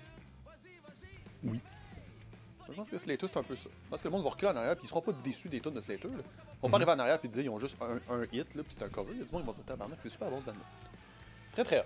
Oui. Je pense que Slater, c'est un peu ça. Je pense que le monde va reculer en arrière, puis ils seront pas déçus des tunes de Slater. Là. Ils vont Mm-hmm. pas arriver en arrière et dire ils ont juste un, un hit, là, puis c'est un cover. Il y a du monde qui vont dire tabarnak, c'est super bon ce band-là. Très très hot.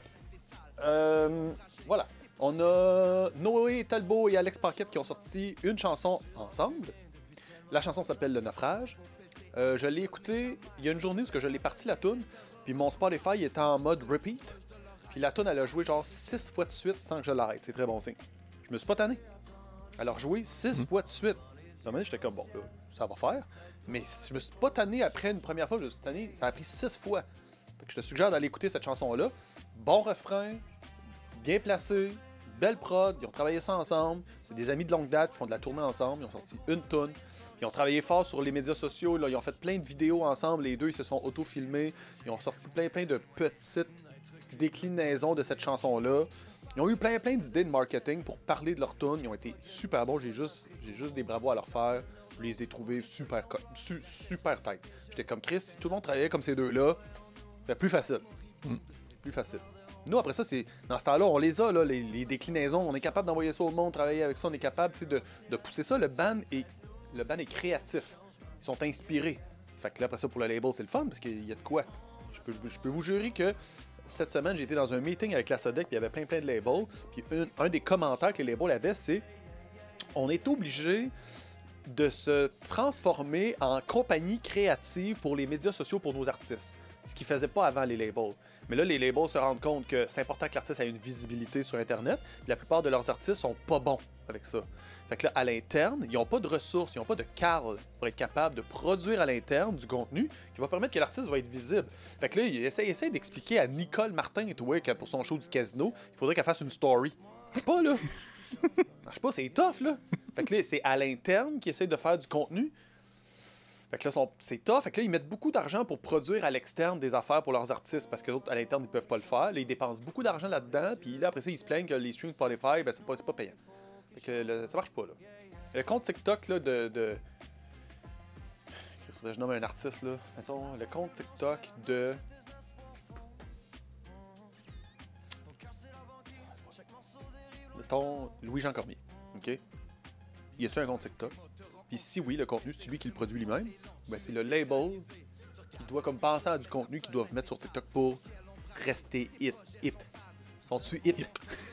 Euh, voilà. On a Noé Talbot et Alex Paquette qui ont sorti une chanson ensemble. La chanson s'appelle Le Naufrage. Euh, je l'ai écouté il y a une journée où je l'ai parti la tune, puis mon Spotify était en mode repeat. Puis la tune elle a joué genre six fois de suite sans que je l'arrête. C'est très bon signe. Je me suis pas tanné. Alors jouer six mmh. fois de suite. À un moment donné, j'étais comme, bon, là, ça va faire. Mais je me suis pas tanné après une première fois, je me suis tanné, ça a pris six fois. Fait que je te suggère d'aller écouter cette chanson-là. Bon refrain, bien placé, belle prod, ils ont travaillé ça ensemble. C'est des amis de longue date qui font de la tournée ensemble, ils ont sorti une toune. Ils ont travaillé fort sur les médias sociaux, là. Ils ont fait plein de vidéos ensemble, les deux, ils se sont auto-filmés. Ils ont sorti plein plein de petites déclinaisons de cette chanson-là. Ils ont eu plein plein d'idées de marketing pour parler de leur tune. Ils ont été super bons. J'ai juste, j'ai juste des bravos à leur faire. Je les ai trouvés super, su, super tight. J'étais comme Chris, si tout le monde travaillait comme ces deux-là, c'était plus facile. Mm. Plus facile. Nous, après ça, c'est dans ce temps-là, on les a, là, les, les déclinaisons. On est capable d'envoyer ça au monde, travailler avec ça. On est capable de, de pousser ça. Le band, est, le band est créatif. Ils sont inspirés. Fait que là, après ça, pour le label, c'est le fun parce qu'il y a de quoi. Je peux, je peux vous jurer que cette semaine, j'ai été dans un meeting avec la Sodec, puis il y avait plein plein de labels. Puis un, un des commentaires que les labels avaient, c'est on est obligé de se transformer en compagnie créative pour les médias sociaux pour nos artistes. Ce qu'ils ne faisaient pas avant les labels. Mais là, les labels se rendent compte que c'est important que l'artiste ait une visibilité sur Internet. Puis la plupart de leurs artistes sont pas bons avec ça. Fait que là, à l'interne, ils n'ont pas de ressources, ils n'ont pas de Carl pour être capable de produire à l'interne du contenu qui va permettre que l'artiste va être visible. Fait que là, il essaie, essaie d'expliquer à Nicole Martin et tout, que pour son show du casino, il faudrait qu'elle fasse une story. Pas là! Marche pas, c'est tough là! Fait que là, c'est à l'interne qu'ils essaient de faire du contenu. Fait que là, c'est tough. Fait que là, ils mettent beaucoup d'argent pour produire à l'externe des affaires pour leurs artistes parce que les autres, à l'interne, ils peuvent pas le faire. Là, ils dépensent beaucoup d'argent là-dedans. Puis là, après ça, ils se plaignent que les streams Spotify, ben, c'est pas, c'est pas payant. Fait que le, ça marche pas, là. Le compte TikTok, là, de... de... Qu'est-ce que je nomme un artiste, là? Mettons, le compte TikTok de... Mettons, Louis-Jean Cormier. OK? Y a-tu un compte TikTok? Puis si oui, le contenu, c'est lui qui le produit lui-même, ben c'est le label qui doit comme penser à du contenu qu'ils doivent mettre sur TikTok pour rester hip. hip. Sont-tu hip?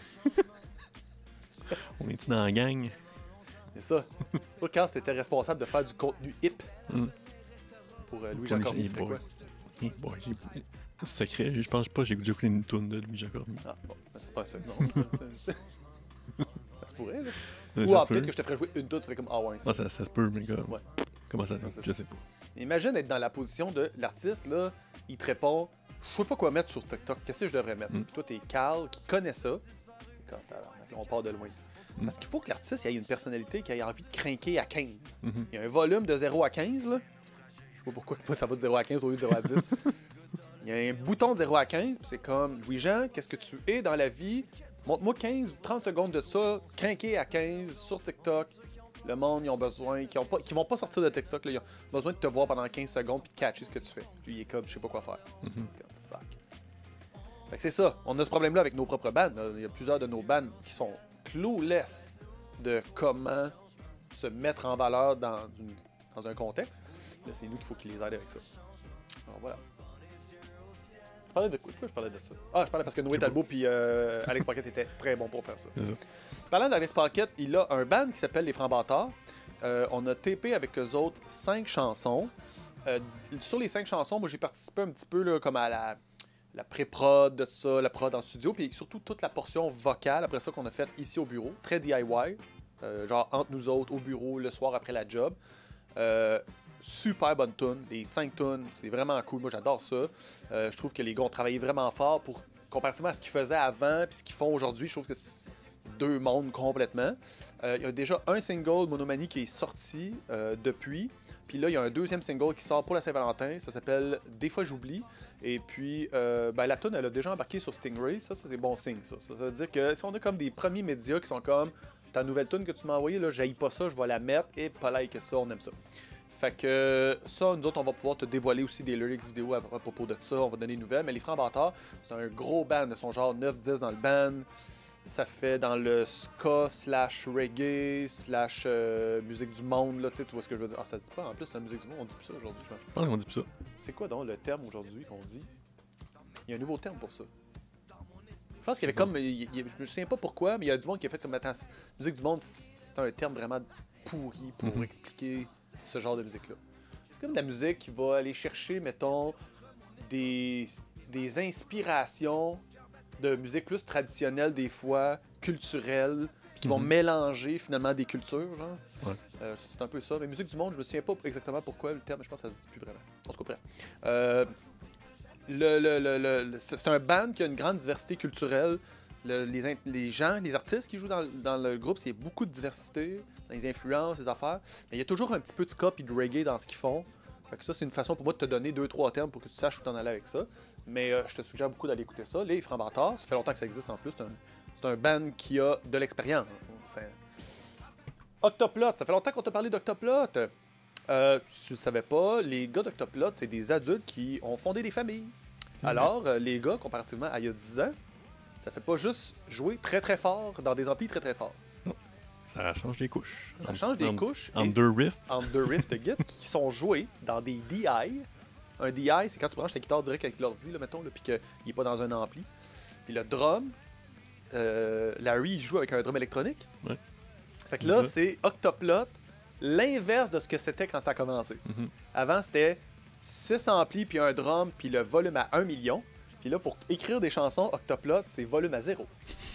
On est-tu dans la gang? C'est ça. Toi, quand c'était responsable de faire du contenu hip Mm. pour euh, Louis-Jean Hey Cormier, tu fais boy. quoi? Hey boy, j'ai- c'est secret, je pense pas que j'ai déjà écouté une toune de Louis-Jean Cormier. Ah, bon, ben, c'est pas ça. Non, ça, ça, ça se pourrait, là. Ça Ou se ah, peut. peut-être que je te ferais jouer une toute, tu ferais comme ah ouais, ça. Ah, ça, ça se peut, mais comme... Ouais. Comment ça? Ouais, c'est Je sais pas. Imagine être dans la position de l'artiste, là, il te répond je sais pas quoi mettre sur TikTok, qu'est-ce que je devrais mettre? Mm. Puis toi, t'es Carl qui connaît ça. Comme, alors, on part de loin. Mm. Parce qu'il faut que l'artiste ait une personnalité qui ait envie de crinquer à quinze. Mhm. Il y a un volume de zéro à quinze, là. Je sais pas pourquoi moi, ça va de zéro à quinze au lieu de zéro à dix. Il y a un bouton de zéro à quinze, puis c'est comme Louis-Jean, qu'est-ce que tu es dans la vie? Montre-moi quinze ou trente secondes de ça, crinquer à quinze sur TikTok. Le monde, ils ont besoin, qui, ont pas, qui vont pas sortir de TikTok, là, ils ont besoin de te voir pendant quinze secondes puis de catcher ce que tu fais. Lui, il est comme, je sais pas quoi faire. Mhm. Comme, fuck. Fait que c'est ça. On a ce problème-là avec nos propres bands. là. Il y a plusieurs de nos bands qui sont clueless de comment se mettre en valeur dans, une- dans un contexte. Là, c'est nous qu'il faut qu'ils les aident avec ça. Alors voilà. Je parlais de quoi? Pourquoi je parlais de ça? Ah, je parlais parce que Noé Talbot puis euh, Alex Pocket étaient très bons pour faire ça. C'est ça. Parlant d'Alex Pocket, il a un band qui s'appelle Les Francs-Bâtards. Euh, on a tapé avec eux autres cinq chansons. Euh, sur les cinq chansons, moi j'ai participé un petit peu là, comme à la, la pré-prod de tout ça, la prod en studio, puis surtout toute la portion vocale après ça qu'on a faite ici au bureau. Très D I Y, euh, genre entre nous autres, au bureau, le soir après la job. Euh, super bonne tune, les cinq tunes, c'est vraiment cool, moi j'adore ça. Euh, je trouve que les gars ont travaillé vraiment fort pour, comparativement à ce qu'ils faisaient avant puis ce qu'ils font aujourd'hui, je trouve que c'est deux mondes complètement. Euh, il y a déjà un single Monomanie qui est sorti euh, depuis. Puis là, il y a un deuxième single qui sort pour la Saint-Valentin. Ça s'appelle Des fois j'oublie. Et puis, euh, ben, la tune, elle a déjà embarqué sur Stingray. Ça, ça c'est bon signe. Ça. ça. Ça veut dire que si on a comme des premiers médias qui sont comme ta nouvelle tune que tu m'as envoyée, là, j'haïs pas ça, je vais la mettre. Et pas like que ça, on aime ça. Fait que ça, nous autres, on va pouvoir te dévoiler aussi des lyrics vidéo à, à propos de ça. On va donner des nouvelles. Mais les Francs-Bâtards, c'est un gros band. Ils sont genre neuf dix dans le band. Ça fait dans le ska slash reggae slash euh, musique du monde, là, tu vois ce que je veux dire. Ah, ça se dit pas en plus la musique du monde, on dit plus ça aujourd'hui, je pense. Je pense qu'on dit plus ça. C'est quoi donc le terme aujourd'hui qu'on dit? Il y a un nouveau terme pour ça. Je pense qu'il y avait comme, il- il- je me souviens pas pourquoi, mais il y a du monde qui a fait comme, attends, musique du monde, c'est un terme vraiment pourri pour Mhm. expliquer ce genre de musique-là. C'est comme de la musique qui va aller chercher, mettons, des, des inspirations de musique plus traditionnelle des fois, culturelle, puis qui vont Mhm. mélanger finalement des cultures, genre. Ouais. Euh, c'est un peu ça. Mais musique du monde, je me souviens pas exactement pourquoi le terme, mais je pense que ça se dit plus vraiment. En tout cas, bref. Euh, le, le- le- le- le- c'est un band qui a une grande diversité culturelle. Le- les, in- les gens, les artistes qui jouent dans, dans le groupe, c'est beaucoup de diversité, dans les influences, les affaires. Mais il y a toujours un petit peu de ska et de reggae dans ce qu'ils font. Fait que ça, c'est une façon pour moi de te donner deux, trois termes pour que tu saches où t'en aller avec ça. Mais euh, je te suggère beaucoup d'aller écouter ça. Les Francs-Bâtards, ça fait longtemps que ça existe en plus. C'est un, c'est un band qui a de l'expérience. C'est- Octoplot, ça fait longtemps qu'on t'a parlé d'Octoplot. Euh, si tu le savais pas, les gars d'Octoplot, c'est des adultes qui ont fondé des familles. Alors, euh, les gars, comparativement à il y a dix ans, ça fait pas juste jouer très très fort dans des amplis très très forts. Ça change les couches. Ça change des En- couches. En et- deux riffs. en deux riffs de Git qui sont joués dans des D I. Un D I, c'est quand tu branches ta guitare direct avec l'ordi, là, mettons, là, puis qu'il n'est pas dans un ampli. Puis le drum, euh, Larry, il joue avec un drum électronique. Ouais. Fait que là, Ça. c'est Octoplot, l'inverse de ce que c'était quand ça a commencé. Mhm. Avant, c'était six amplis, puis un drum, puis le volume à un million. Puis là, pour écrire des chansons, Octoplot, c'est volume à zéro.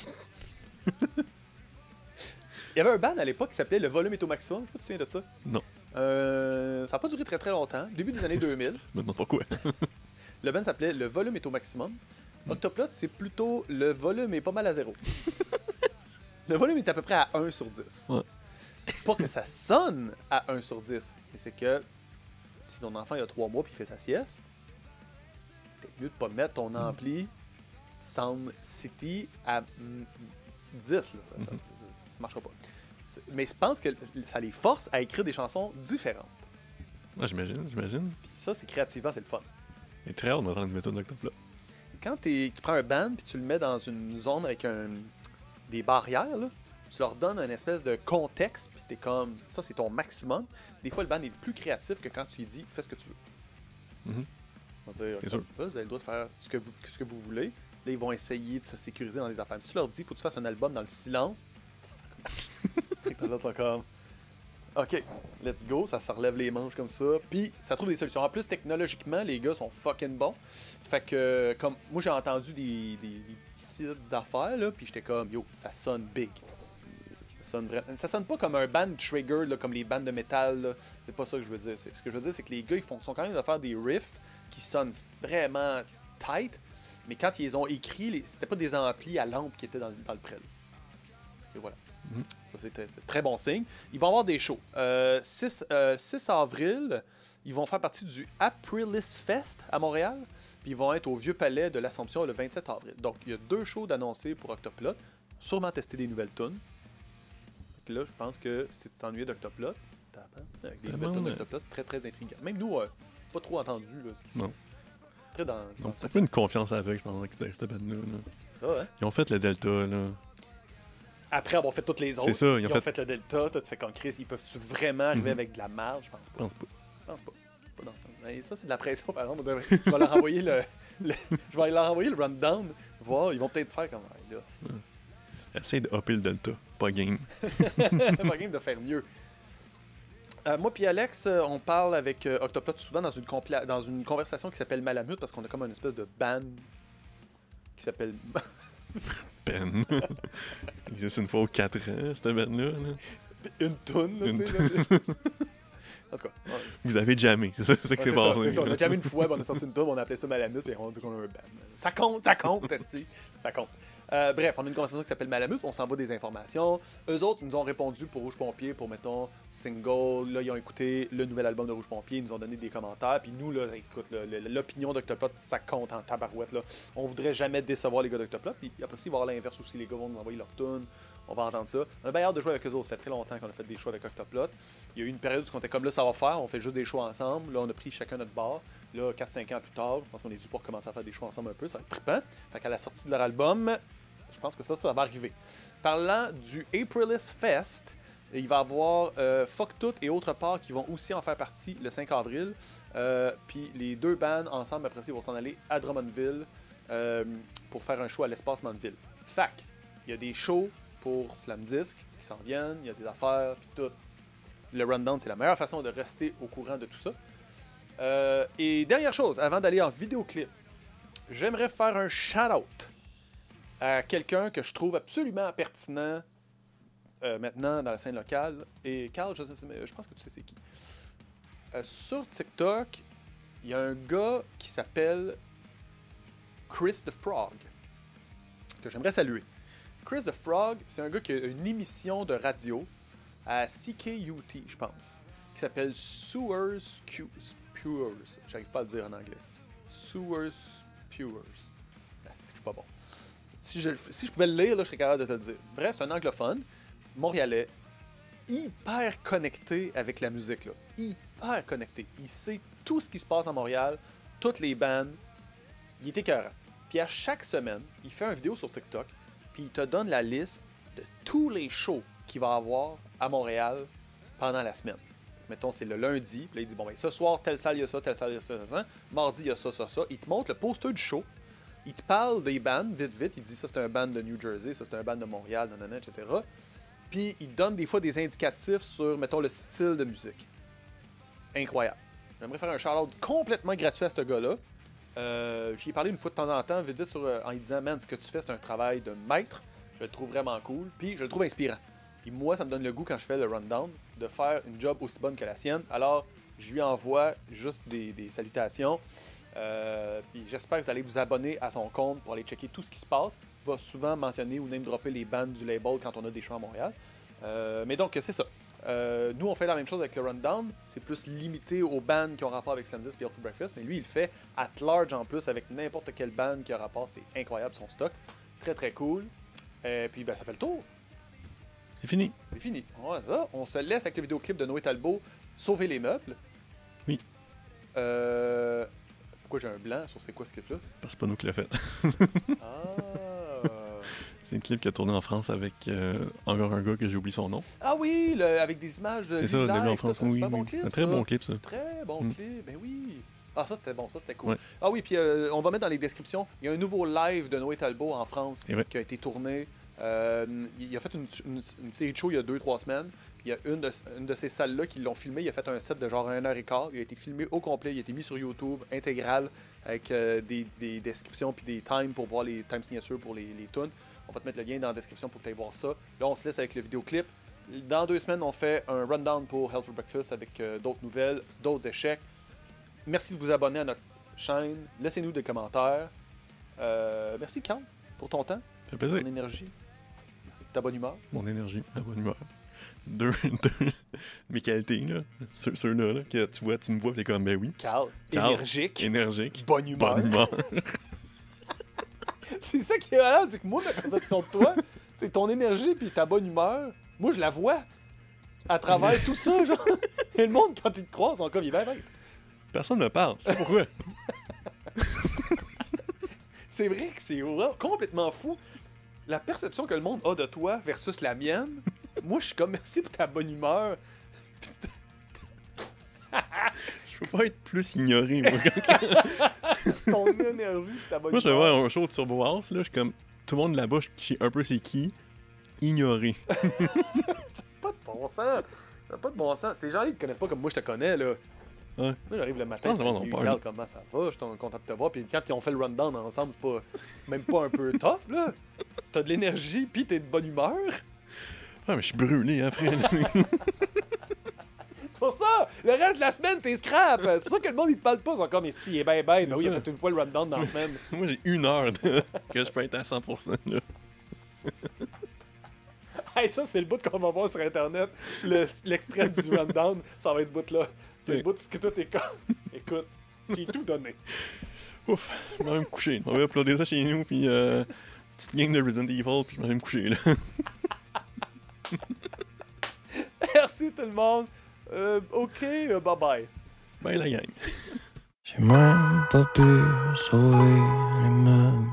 Il y avait un band à l'époque qui s'appelait Le Volume est au maximum. Je sais pas si tu te souviens de ça. Non. Euh, ça n'a pas duré très très longtemps. Début des années deux mille. Je me demande pourquoi. Le band s'appelait Le Volume est au maximum. Octoplot, c'est plutôt Le volume est pas mal à zéro. Le volume est à peu près à un sur dix. Ouais. Pas que ça sonne à un sur dix, mais c'est que si ton enfant il a trois mois puis il fait sa sieste, c'est mieux de pas mettre ton ampli Sound City à mm, dix. Là. Ça, ça, ça, ça marchera pas. C'est- Mais je pense que ça les force à écrire des chansons différentes. Ah, j'imagine, j'imagine. Puis ça, c'est créativement, c'est le fun. Il est très hâte d'entendre une méthode d'Octoplot. Quand t'es- tu prends un band puis tu le mets dans une zone avec un, des barrières, là, tu leur donnes une espèce de contexte, puis t'es comme, ça c'est ton maximum. Des fois, le band est plus créatif que quand tu lui dis, fais ce que tu veux. Mhm. On va dire, C'est sûr. vous avez le droit de faire ce que vous, ce que vous voulez. Là, ils vont essayer de se sécuriser dans les affaires. Si tu leur dis, faut que tu fasses un album dans le silence, et là, ils sont comme, OK, let's go, ça se relève les manches comme ça. Puis, ça trouve des solutions. En plus, technologiquement, les gars sont fucking bons. Fait que, comme, moi, j'ai entendu des, des, des petites affaires, là, puis j'étais comme, yo, ça sonne big. Ça sonne, vra... ça sonne pas comme un band trigger, là, comme les bands de métal, là. C'est pas ça que je veux dire. C'est... Ce que je veux dire, c'est que les gars, ils font... sont quand même de faire des riffs qui sonnent vraiment tight, mais quand ils les ont écrits, les... c'était pas des amplis à lampe qui étaient dans, dans le prêt. Et voilà. Mhm. Ça, c'est très, c'est très bon signe. Ils vont avoir des shows. Euh, six, euh, six avril, ils vont faire partie du Aprilis Fest à Montréal. Puis ils vont être au Vieux Palais de l'Assomption le vingt-sept avril. Donc, il y a deux shows d'annoncer pour Octoplot. Sûrement tester des nouvelles tunes. Là, je pense que si tu t'ennuies d'Octoplot, avec des Ah nouvelles bon, tunes ouais. d'Octoplot, c'est très, très intriguant. Même nous, euh, pas trop entendu. Là, c'est Non. très dans, dans Donc, ça fait une confiance avec, je pense, avec cette, cette bande-là. là. ça, hein? Ils ont fait le Delta, là. Après avoir fait toutes les autres, C'est ça, ils ont ils ont fait- fait le Delta. Toi, tu fais comme Chris, ils peuvent-tu vraiment arriver Mhm. avec de la marge? Je pense Je pas. pense pas. Je pense pas. Pas dans ça. Mais ça, c'est de la pression, par exemple. On devrait- Je vais leur envoyer le, le- je vais leur envoyer le rundown. Voir, ils vont peut-être faire comme ah, là. Essaye de hopper le Delta. Pas game. Pas game de faire mieux. Euh, moi puis Alex, euh, on parle avec euh, Octoplot souvent dans une, compla- dans une conversation qui s'appelle Malamute parce qu'on a comme une espèce de band qui s'appelle Peine. Il existe une fois aux quatre ans, cette bande-là. là. Une toune. Là, Une tu sais, là. En tout cas, ouais, Vous avez jamais. C'est ça, c'est ça ouais, que c'est c'est ça, passé. c'est ça. On là. a jamais une fois, on a sorti une toune, on a appelé ça Malamute et on dit qu'on a un band. Ça compte, ça compte, esti. Ça compte. Euh, bref, on a une conversation qui s'appelle Malamute, on s'envoie des informations. Eux autres nous ont répondu pour Rouge Pompier, pour, mettons, single. Là, ils ont écouté le nouvel album de Rouge Pompier, ils nous ont donné des commentaires. Puis nous, là, écoute, là, le- l'opinion d'Octoplot, ça compte en tabarouette. Là. On voudrait jamais décevoir les gars d'Octoplot. Puis après ça, il va y avoir l'inverse aussi. Les gars vont nous envoyer leur tune. On va entendre ça. On a bien hâte de jouer avec eux autres. Ça fait très longtemps qu'on a fait des shows avec Octoplot. Il y a eu une période où on était comme là, ça va faire. On fait juste des shows ensemble. Là, on a pris chacun notre bar. Là, quatre cinq ans plus tard, je pense qu'on est dû pour commencer à faire des shows ensemble un peu. Ça va être trippant. Fait qu'à la sortie de leur album, je pense que ça, ça va arriver. Parlant du Aprilis Fest, il va y avoir euh, Fuck Tout et Autre Part qui vont aussi en faire partie le cinq avril. Euh, Puis les deux bands ensemble, après ça, ils vont s'en aller à Drummondville euh, pour faire un show à l'Espace Mandeville. Fac, il y a des shows pour Slam Disc qui s'en viennent, il y a des affaires, puis tout. Le rundown, c'est la meilleure façon de rester au courant de tout ça. Euh, et dernière chose, avant d'aller en vidéoclip, j'aimerais faire un shout-out à quelqu'un que je trouve absolument pertinent euh, maintenant dans la scène locale. Et Carl, je, je pense que tu sais c'est qui. Euh, sur TikTok, il y a un gars qui s'appelle Chris the Frog, que j'aimerais saluer. Chris the Frog, c'est un gars qui a une émission de radio à C K U T, je pense, qui s'appelle Sewers Q- Pewers. J'arrive pas à le dire en anglais. Sewers Pewers. Ah, c'est que je suis pas bon. Si je, si je pouvais le lire, là, je serais capable de te le dire. Bref, c'est un anglophone, montréalais, hyper connecté avec la musique. Là. Hyper connecté. Il sait tout ce qui se passe à Montréal, toutes les bandes. Il est écœurant. Puis à chaque semaine, il fait une vidéo sur TikTok, puis il te donne la liste de tous les shows qu'il va avoir à Montréal pendant la semaine. Mettons, c'est le lundi, puis là, il dit, bon, ben, ce soir, telle salle, il y a ça, telle salle, il y a ça, ça, ça. Mardi, il y a ça, ça, ça. Il te montre le poster du show. Il te parle des bands, vite, vite. Il dit, ça, c'est un band de New Jersey, ça, c'est un band de Montréal, nanana, et cetera. Puis, il donne des fois des indicatifs sur, mettons, le style de musique. Incroyable. J'aimerais faire un shout-out complètement gratuit à ce gars-là. Euh, J'y ai parlé une fois de temps en temps, vite, vite, sur, euh, en lui disant, man, ce que tu fais, c'est un travail de maître. Je le trouve vraiment cool. Puis, je le trouve inspirant. Puis moi, ça me donne le goût, quand je fais le rundown, de faire une job aussi bonne que la sienne. Alors, je lui envoie juste des, des salutations. Euh, puis j'espère que vous allez vous abonner à son compte pour aller checker tout ce qui se passe. Il va souvent mentionner ou name-dropper les bands du label quand on a des shows à Montréal. Euh, mais donc, c'est ça. Euh, nous, on fait la même chose avec le rundown. C'est plus limité aux bands qui ont rapport avec Slam Disc et Healthy Breakfast. Mais lui, il le fait at large en plus avec n'importe quelle band qui a rapport. C'est incroyable son stock. Très, très cool. Et puis, ben, ça fait le tour. C'est fini. C'est fini. Ouais, ça. On se laisse avec le vidéoclip de Noé Talbot, Sauver les meubles. Oui. Euh... Pourquoi j'ai un blanc sur c'est quoi ce clip-là? Parce que c'est pas nous qui l'a fait. Ah! C'est un clip qui a tourné en France avec euh, encore un gars que j'ai oublié son nom. Ah oui, le- avec des images de C'est ça, live, début en tout France, ça, c'est un oui. super bon oui. clip, Un très ça. bon clip, ça. Très bon Mm. clip, ben oui. Ah, ça, c'était bon, ça, c'était cool. Ouais. Ah oui, puis euh, on va mettre dans les descriptions, il y a un nouveau live de Noé Talbot en France C'est vrai. qui a été tourné. Euh, il a fait une, une, une série de shows il y a deux, trois semaines. Il y a une de, une de ces salles-là qui l'ont filmé. Il a fait un set de genre une heure et quart. Il a été filmé au complet. Il a été mis sur YouTube, intégral, avec euh, des, des descriptions puis des times pour voir les time signatures pour les, les tunes. On va te mettre le lien dans la description pour que tu ailles voir ça. Là, on se laisse avec le vidéoclip. Dans deux semaines, on fait un rundown pour Hell for Breakfast avec euh, d'autres nouvelles, d'autres échecs. Merci de vous abonner à notre chaîne. Laissez-nous des commentaires. Euh, merci, Carl, pour ton temps, Ça fait plaisir. ton énergie, ta bonne humeur. Mon énergie, ma bonne humeur. Deux, deux mes qualités, là. Ceux, ceux-là, là, que tu vois, tu me vois, t'es comme, ben oui. Carl, Carl, énergique, Énergique. bonne humeur. Bonne humeur. C'est ça qui est malade, c'est que moi, ma perception de toi, c'est ton énergie puis ta bonne humeur. Moi, je la vois à travers tout ça, genre. Et le monde, quand il te croise, sont comme, il est bien bête. Personne ne parle. Je sais pas pourquoi. C'est vrai que c'est vraiment complètement fou. La perception que le monde a de toi versus la mienne, moi, je suis comme, merci pour ta bonne humeur. Je peux pas être plus ignoré, moi. Ton énergie, ta bonne Moi, je vais humeur. voir un show de Turbo House, là, je suis comme, tout le monde là-bas, je sais un peu c'est qui. Ignoré. Pas de bon sens. Ça n'a pas de bon sens. Ces gens-là, ils te connaissent pas comme moi, je te connais, là. Ouais. Moi, j'arrive le matin, Ah, ça va, salut, on parle. Carl, comment ça va? Je suis content de te voir. Puis quand ils ont fait le rundown ensemble, c'est pas même pas un peu tough, là. T'as de l'énergie, puis t'es de bonne humeur. Ah, mais je suis brûlé après. C'est pour ça! Le reste de la semaine, t'es scrap! C'est pour ça que le monde, il te parle pas. Ils sont comme, si, il est ben ben. Ben oui, il a fait une fois le rundown dans la semaine. Moi, j'ai une heure de... que je peux être à cent pour cent, là. Hey, ça, c'est le bout qu'on va voir sur Internet. Le- L'extrait du rundown, ça va être ce bout-là. C'est Oui. le bout de ce que toi, t'es comme. Écoute, j'ai tout donné. Ouf, je vais aller me coucher. On va uploader ça chez nous, puis euh, petite game de Resident Evil, puis je vais aller me coucher, là. Merci tout le monde. Euh, ok, euh, bye bye. Bye la gang. J'ai même pas pu sauver les meubles.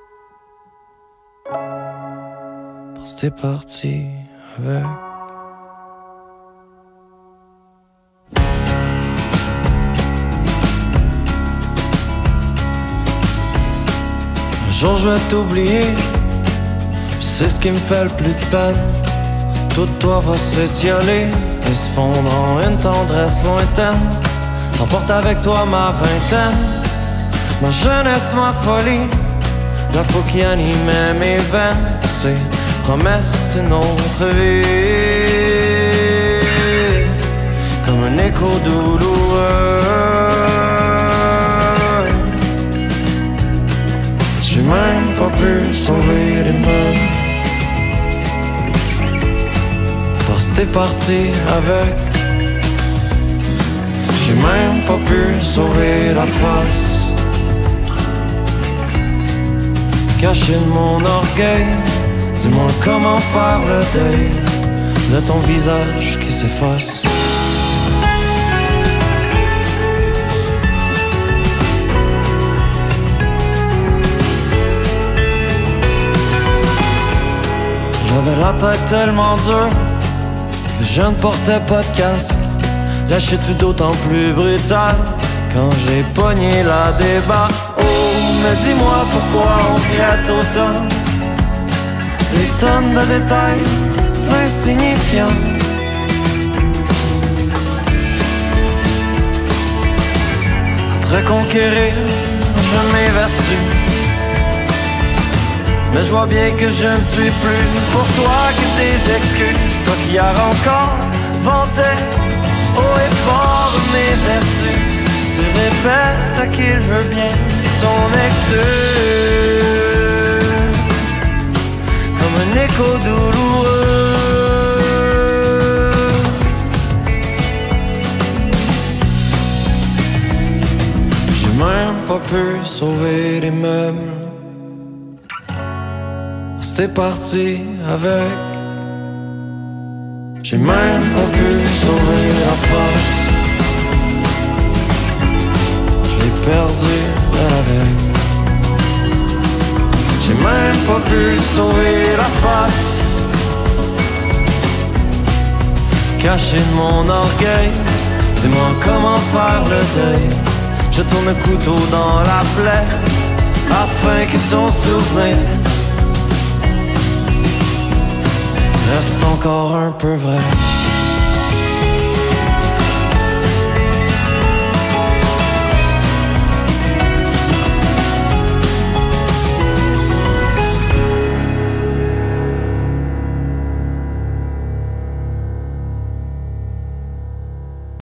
Parce que t'es parti avec. Un jour je vais t'oublier, pis c'est ce qui me fait le plus de peine. Tout toi va s'étioler et se fondre en une tendresse lointaine. T'emportes avec toi ma vingtaine, ma jeunesse, ma folie, la fou qui animait mes veines. Ces promesses d'une autre vie, comme un écho douloureux. J'ai même pas pu sauver les meubles, parce que t'es parti avec. J'ai même pas pu sauver la face cachée de mon orgueil. Dis-moi comment faire le deuil de ton visage qui s'efface. J'avais la tête tellement dure que je ne portais pas de casque. La chute fut d'autant plus brutale quand j'ai pogné la débat. Oh, mais dis-moi pourquoi on regrette autant des tonnes de détails insignifiants. À te reconquérir, je m'évertue, mais je vois bien que je ne suis plus pour toi que des excuses. Toi qui as encore vanté haut et fort mes vertus, tu répètes à qui il veut bien ton excuse, comme un écho douloureux. J'ai même pas pu sauver les meubles, parce que t'es parti avec. J'ai même pas pu sauver la face, je l'ai perdu avec. J'ai même pas pu sauver la face. Caché de mon orgueil, dis-moi comment faire le deuil. Je tourne le couteau dans la plaie, afin que ton souvenir reste encore un peu vrai.